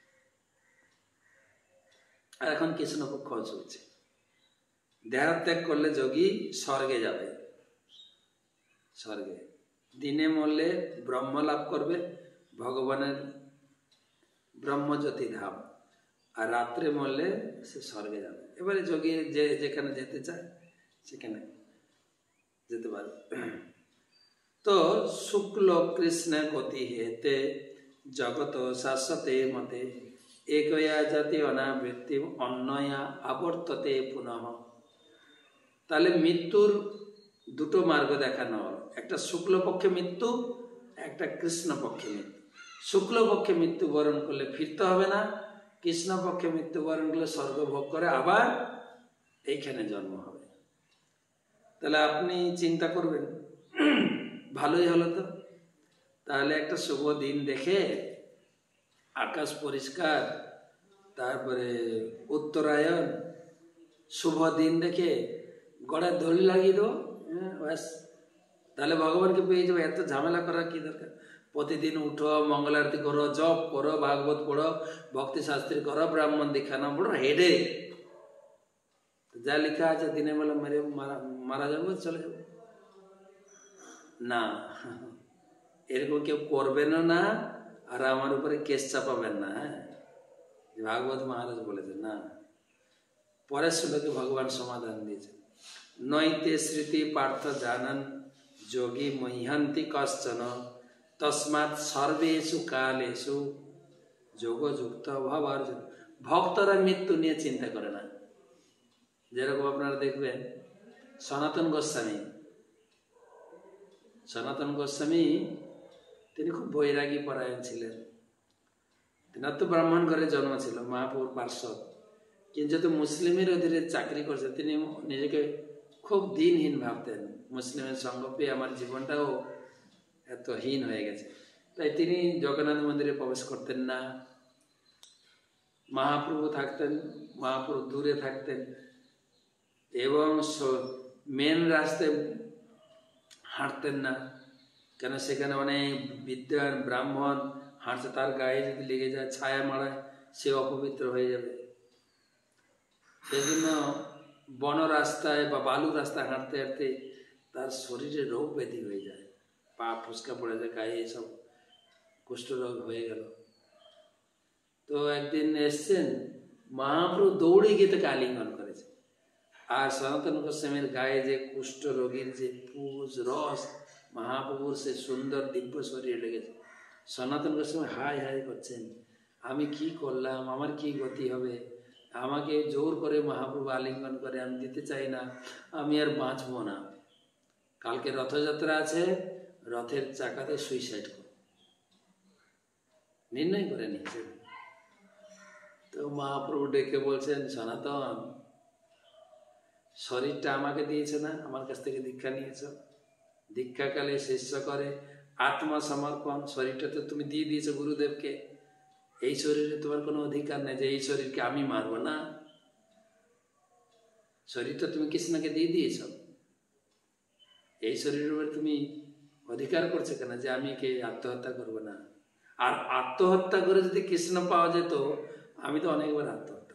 আর এখন কৃষ্ণপক্ষ চলছে। দেহত্যাগ করলে যোগী স্বর্গে যাবে, স্বর্গে। দিনে মরলে ব্রহ্ম লাভ করবে, ভগবানের ব্রহ্মজ্যোতি ধাম, আর রাত্রে মরলে সে স্বর্গে যাবে। এবারে যোগী যে যেখানে যেতে চায় সেখানে যেতে পারে। তো শুক্ল কৃষ্ণ গতি হেতে জগত শাশ্বতে মতে একয়া জাতি অনাবৃত্তি অন্যয়া আবর্ততে পুনঃ। তাহলে মৃত্যুর দুটো মার্গ দেখানো হলো, একটা শুক্লপক্ষে মৃত্যু, একটা কৃষ্ণপক্ষে মৃত্যু। শুক্লপক্ষে মৃত্যুবরণ করলে ফিরতে হবে না, কৃষ্ণপক্ষে মৃত্যুবরণ করলে স্বর্গ ভোগ করে আবার এইখানে জন্ম হবে। তাহলে আপনি চিন্তা করবেন ভালোই হলো তো। তাহলে একটা শুভ দিন দেখে, আকাশ পরিষ্কার, তারপরে উত্তরায়ণ, শুভ দিন দেখে গড়ায় দড়ি লাগিয়ে দেবো, ব্যাস, তাহলে ভগবানকে পেয়ে যাবো। এত ঝামেলা করার কি দরকার? প্রতিদিন উঠো, মঙ্গল আরতি করো, জপ করো, ভাগবত পড়ো, ভক্তি শাস্ত্রী করো, ব্রাহ্মণ দীক্ষা নাও, পড়ো, হেডে যা লেখা আছে দিনের বেলা মেরে মারা যাবো, চলে যাবো না। এরকম কেউ করবেন না, আর আমার উপরে কেস চাপাবেন না। হ্যাঁ, ভাগবত মহারাজ বলেছেন না। পরের শ্লোকে ভগবান সমাধান দিয়েছেন, নৈতে স্মৃতি পার্থ জানান যোগী মহ্যন্তি কশ্চন তস্মাৎ সর্বেষু কালেষু যোগযুক্ত ভবার্জুন। ভক্তরা মৃত্যু নিয়ে চিন্তা করে না। যেরকম আপনারা দেখবেন সনাতন গোস্বামী তিনি খুব বৈরাগী পরায়ণ ছিলেন। তেনার তো ব্রাহ্মণ ঘরে জন্ম ছিল, মহাপুর পার্শ্বদ, কিন্তু যেহেতু মুসলিমের অধীনে চাকরি করছেন, তিনি নিজেকে খুব দিনহীন ভাবতেন। মুসলিমের সঙ্গ পেয়ে আমার জীবনটাও এত হীন হয়ে গেছে, তাই তিনি জগন্নাথ মন্দিরে প্রবেশ করতেন না। মহাপ্রভু থাকতেন, মহাপ্রভু দূরে থাকতেন, এবং মেন রাস্তায় হাঁটতেন না, কেন সেখানে অনেক বিদ্যান ব্রাহ্মণ হাঁটছে, তার গায়ে যদি লেগে যায়, ছায়া মারায়, সে অপবিত্র হয়ে যাবে। সেই জন্য বন রাস্তায় বা বালু রাস্তায় হাঁটতে হাঁটতে তার শরীরে রোগ ব্যাধি হয়ে যায়, পা ফুসকা পড়ে যায়, গায়ে এসব কুষ্ঠরোগ হয়ে গেল। তো একদিন এসছেন, মহাপ্রভু দৌড়ে গিয়ে তাকে আলিঙ্গন করেছে। আর সনাতন গোস্বামীর গায়ে যে কুষ্ঠ রোগীর যে পুজ রস মহাপ্রভুর সে সুন্দর দিব্য শরীরে লেগেছে। সনাতন গোস্বামী হাই হাই করছেন, আমি কি করলাম, আমার কি গতি হবে, আমাকে জোর করে মহাপ্রভু আলিঙ্গন করে, আমি দিতে চাই না, আমি আর বাঁচবো না। কালকে রথযাত্রা আছে, রথের চাকাতে সুইসাইড করো, নির্ণয় করে নিয়েছে। তো মহাপ্রভু ডেকে বলছেন, সনাতন, শরীরটা আমাকে দিয়েছে না, আমার কাছ থেকে দীক্ষা নিয়েছ, দীক্ষাকালে শিষ্য করে আত্মসমর্পণ, শরীরটা তো তুমি দিয়ে দিয়েছো গুরুদেবকে, এই শরীরে তোমার কোনো অধিকার নেই যে এই শরীরকে আমি মারবো না। শরীরটা তুমি কৃষ্ণকে দিয়ে দিয়েছ, এই শরীরের উপরে তুমি অধিকার করছো কেন যে আমি কে আত্মহত্যা করবো না? আর আত্মহত্যা করে যদি কৃষ্ণ পাওয়া যেত, আমি তো অনেকবার আত্মহত্যা।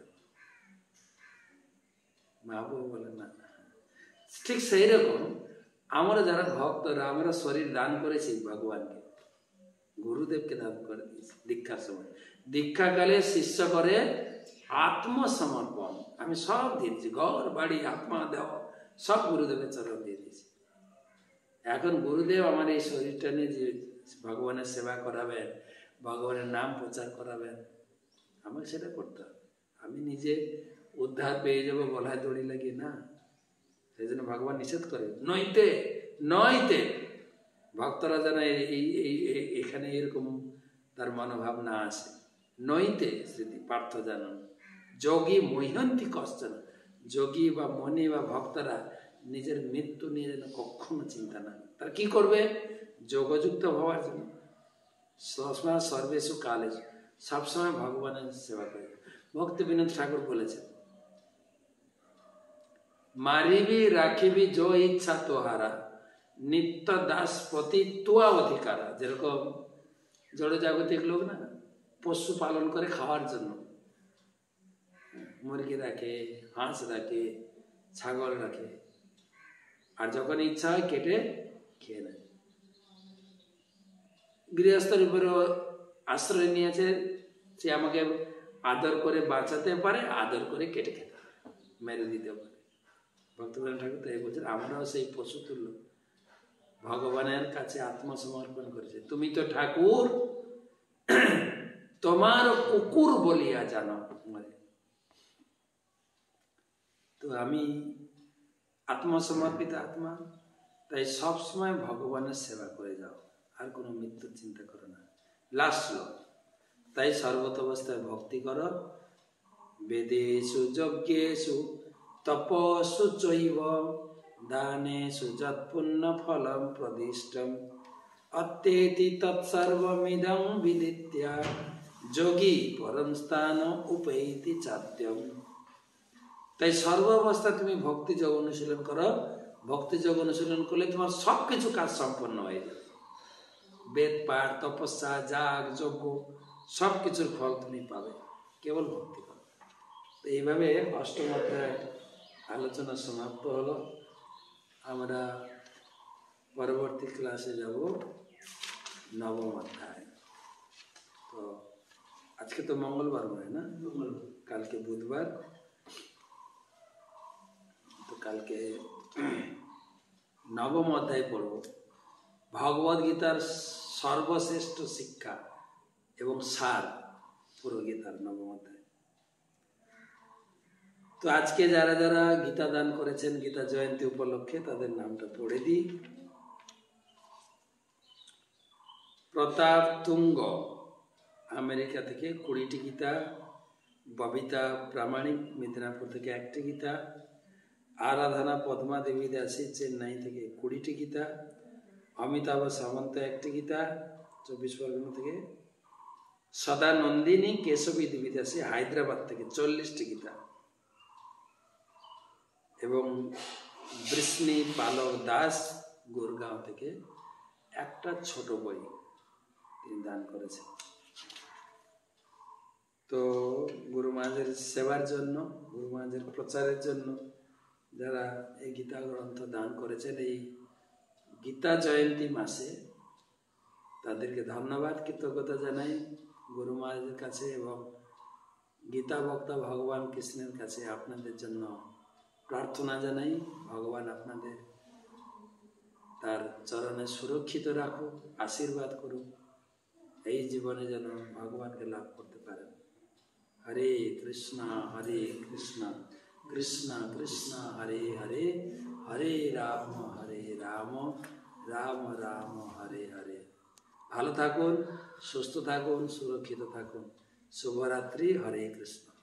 মহাপ্রভু বলেন না, ঠিক সেই রকম আমরা যারা ভক্তরা, আমরা শরীর দান করেছি ভগবানকে, গুরুদেবকে দান করে দিয়েছি দীক্ষার সময়। দীক্ষাকালে শিষ্য করে আত্মসমর্পণ, আমি সব দিয়েছি, ঘর বাড়ি আত্মা দেহ সব গুরুদেবের চরণ দিয়ে দিয়েছি। এখন গুরুদেব আমার এই শরীরটা নিয়ে যে ভগবানের সেবা করাবেন, ভগবানের নাম প্রচার করাবেন, আমাকে সেটা করতে হবে। আমি নিজে উদ্ধার পেয়ে যাবো গলায় দড়ি লাগিয়ে না, সেই জন্য ভগবান নিষেধ করে, নইতে নইতে। ভক্তরা যেন এখানে এরকম তার মনোভাব না আসে। নইতে স্মৃতি পার্থ জানন যোগী মহ্যন্তি কশ্চন। যোগী বা মনি বা ভক্তরা নিজের মৃত্যু নিয়ে যেন কখনো চিন্তা না, তারা কি করবে? যোগযুক্ত হওয়ার জন্য সবসময় সর্বেষু কালেষু, সবসময় ভগবানের সেবা করে। ভক্তি বিনোদ ঠাকুর বলেছেন, মারিবি রাখিবি যো ইচ্ছা তোহারা, নিত্য দাসপতি তোয়া অধিকারা। যেরকম জড়জাগতিক লোক না, পশু পালন করে খাওয়ার জন্য, মুরগি রাখে, হাঁস রাখে, ছাগল রাখে, আর যখন ইচ্ছা হয় কেটে খেয়ে নেয়। গৃহস্থের উপরে আশ্রয় নিয়েছে, সে আমাকে আদর করে বাঁচাতে পারে, আদর করে কেটে খেতে পারে, মেরে দিতে পারে। ভক্তপ্রাণ ঠাকুর তাই বলছেন, আমরাও সেই পশু তুল্য ভগবানের কাছে আত্মসমর্পণ করেছে। তুমি তো ঠাকুর তোমার কুকুর বলিয়া জানো। তো আমি আত্মসমর্পিত আত্মা, তাই সবসময় ভগবানের সেবা করে যাও, আর কোনো মৃত্যুর চিন্তা করো না। লাস্ট লো, তাই সর্বত অবস্থায় ভক্তি করো। বেদেষু যজ্ঞেষু তপস্যু চৈব दानेषु यत्पुण्यफलं प्रदिष्टम् अत्येति तत्सर्वमिदं विदित्य যোগী পরম স্থান উপৈতি চাত্যম। তাই সর্ব অবস্থা তুমি ভক্তি যোগ অনুশীলন করো। ভক্তি যোগ অনুশীলন করলে তোমার সব কিছু কাজ সম্পন্ন হয়ে যাবে। বেদ পাঠ, তপস্যা, যাগ, যজ্ঞ সব কিছুর ফল তুমি পাবে কেবল ভক্তি করো। তো এইভাবে অষ্টম অধ্যায় আলোচনা সমাপ্ত হলো। আমরা পরবর্তী ক্লাসে যাব নবম অধ্যায়। তো আজকে তো মঙ্গলবার নয় না, কালকে বুধবার। তো কালকে নবম অধ্যায় পড়ব। ভগবদ গীতার সর্বশ্রেষ্ঠ শিক্ষা এবং সার পুরো গীতার নবম অধ্যায়। তো আজকে যারা যারা গীতা দান করেছেন গীতা জয়ন্তী উপলক্ষে তাদের নামটা পড়ে দিই। প্রতাপ তুঙ্গ আমেরিকা থেকে 20টি গীতা, ববিতা প্রামাণিক মেদিনীপুর থেকে 1টি গীতা, আরাধনা পদ্মা দেবী দাসী চেন্নাই থেকে 20টি গীতা, অমিতাভ সামন্ত 1টি গীতা 24 পরগনা থেকে, সদানন্দিনী কেশবী দেবী দাসী হায়দ্রাবাদ থেকে 40টি গীতা, এবং বৃষ্ণি পালক দাস গুরগাঁও থেকে একটা ছোট বই তিনি দান করেছেন। তো গুরু মহারাজের সেবার জন্য, গুরু মহারাজের প্রচারের জন্য যারা এই গীতা গ্রন্থ দান করেছেন এই গীতা জয়ন্তী মাসে তাদেরকে ধন্যবাদ, কৃতজ্ঞতা জানাই গুরু মহারাজের কাছে এবং গীতা বক্তা ভগবান কৃষ্ণের কাছে আপনাদের জন্য প্রার্থনা জানাই। ভগবান আপনাদের তার চরণে সুরক্ষিত রাখুক, আশীর্বাদ করুক, এই জীবনে যেন ভগবানকে লাভ করতে পারেন। হরে কৃষ্ণ কৃষ্ণ কৃষ্ণ হরে হরে, হরে রাম রাম রাম হরে হরে। ভালো থাকুন, সুস্থ থাকুন, সুরক্ষিত থাকুন। শুভরাত্রি। হরে কৃষ্ণ।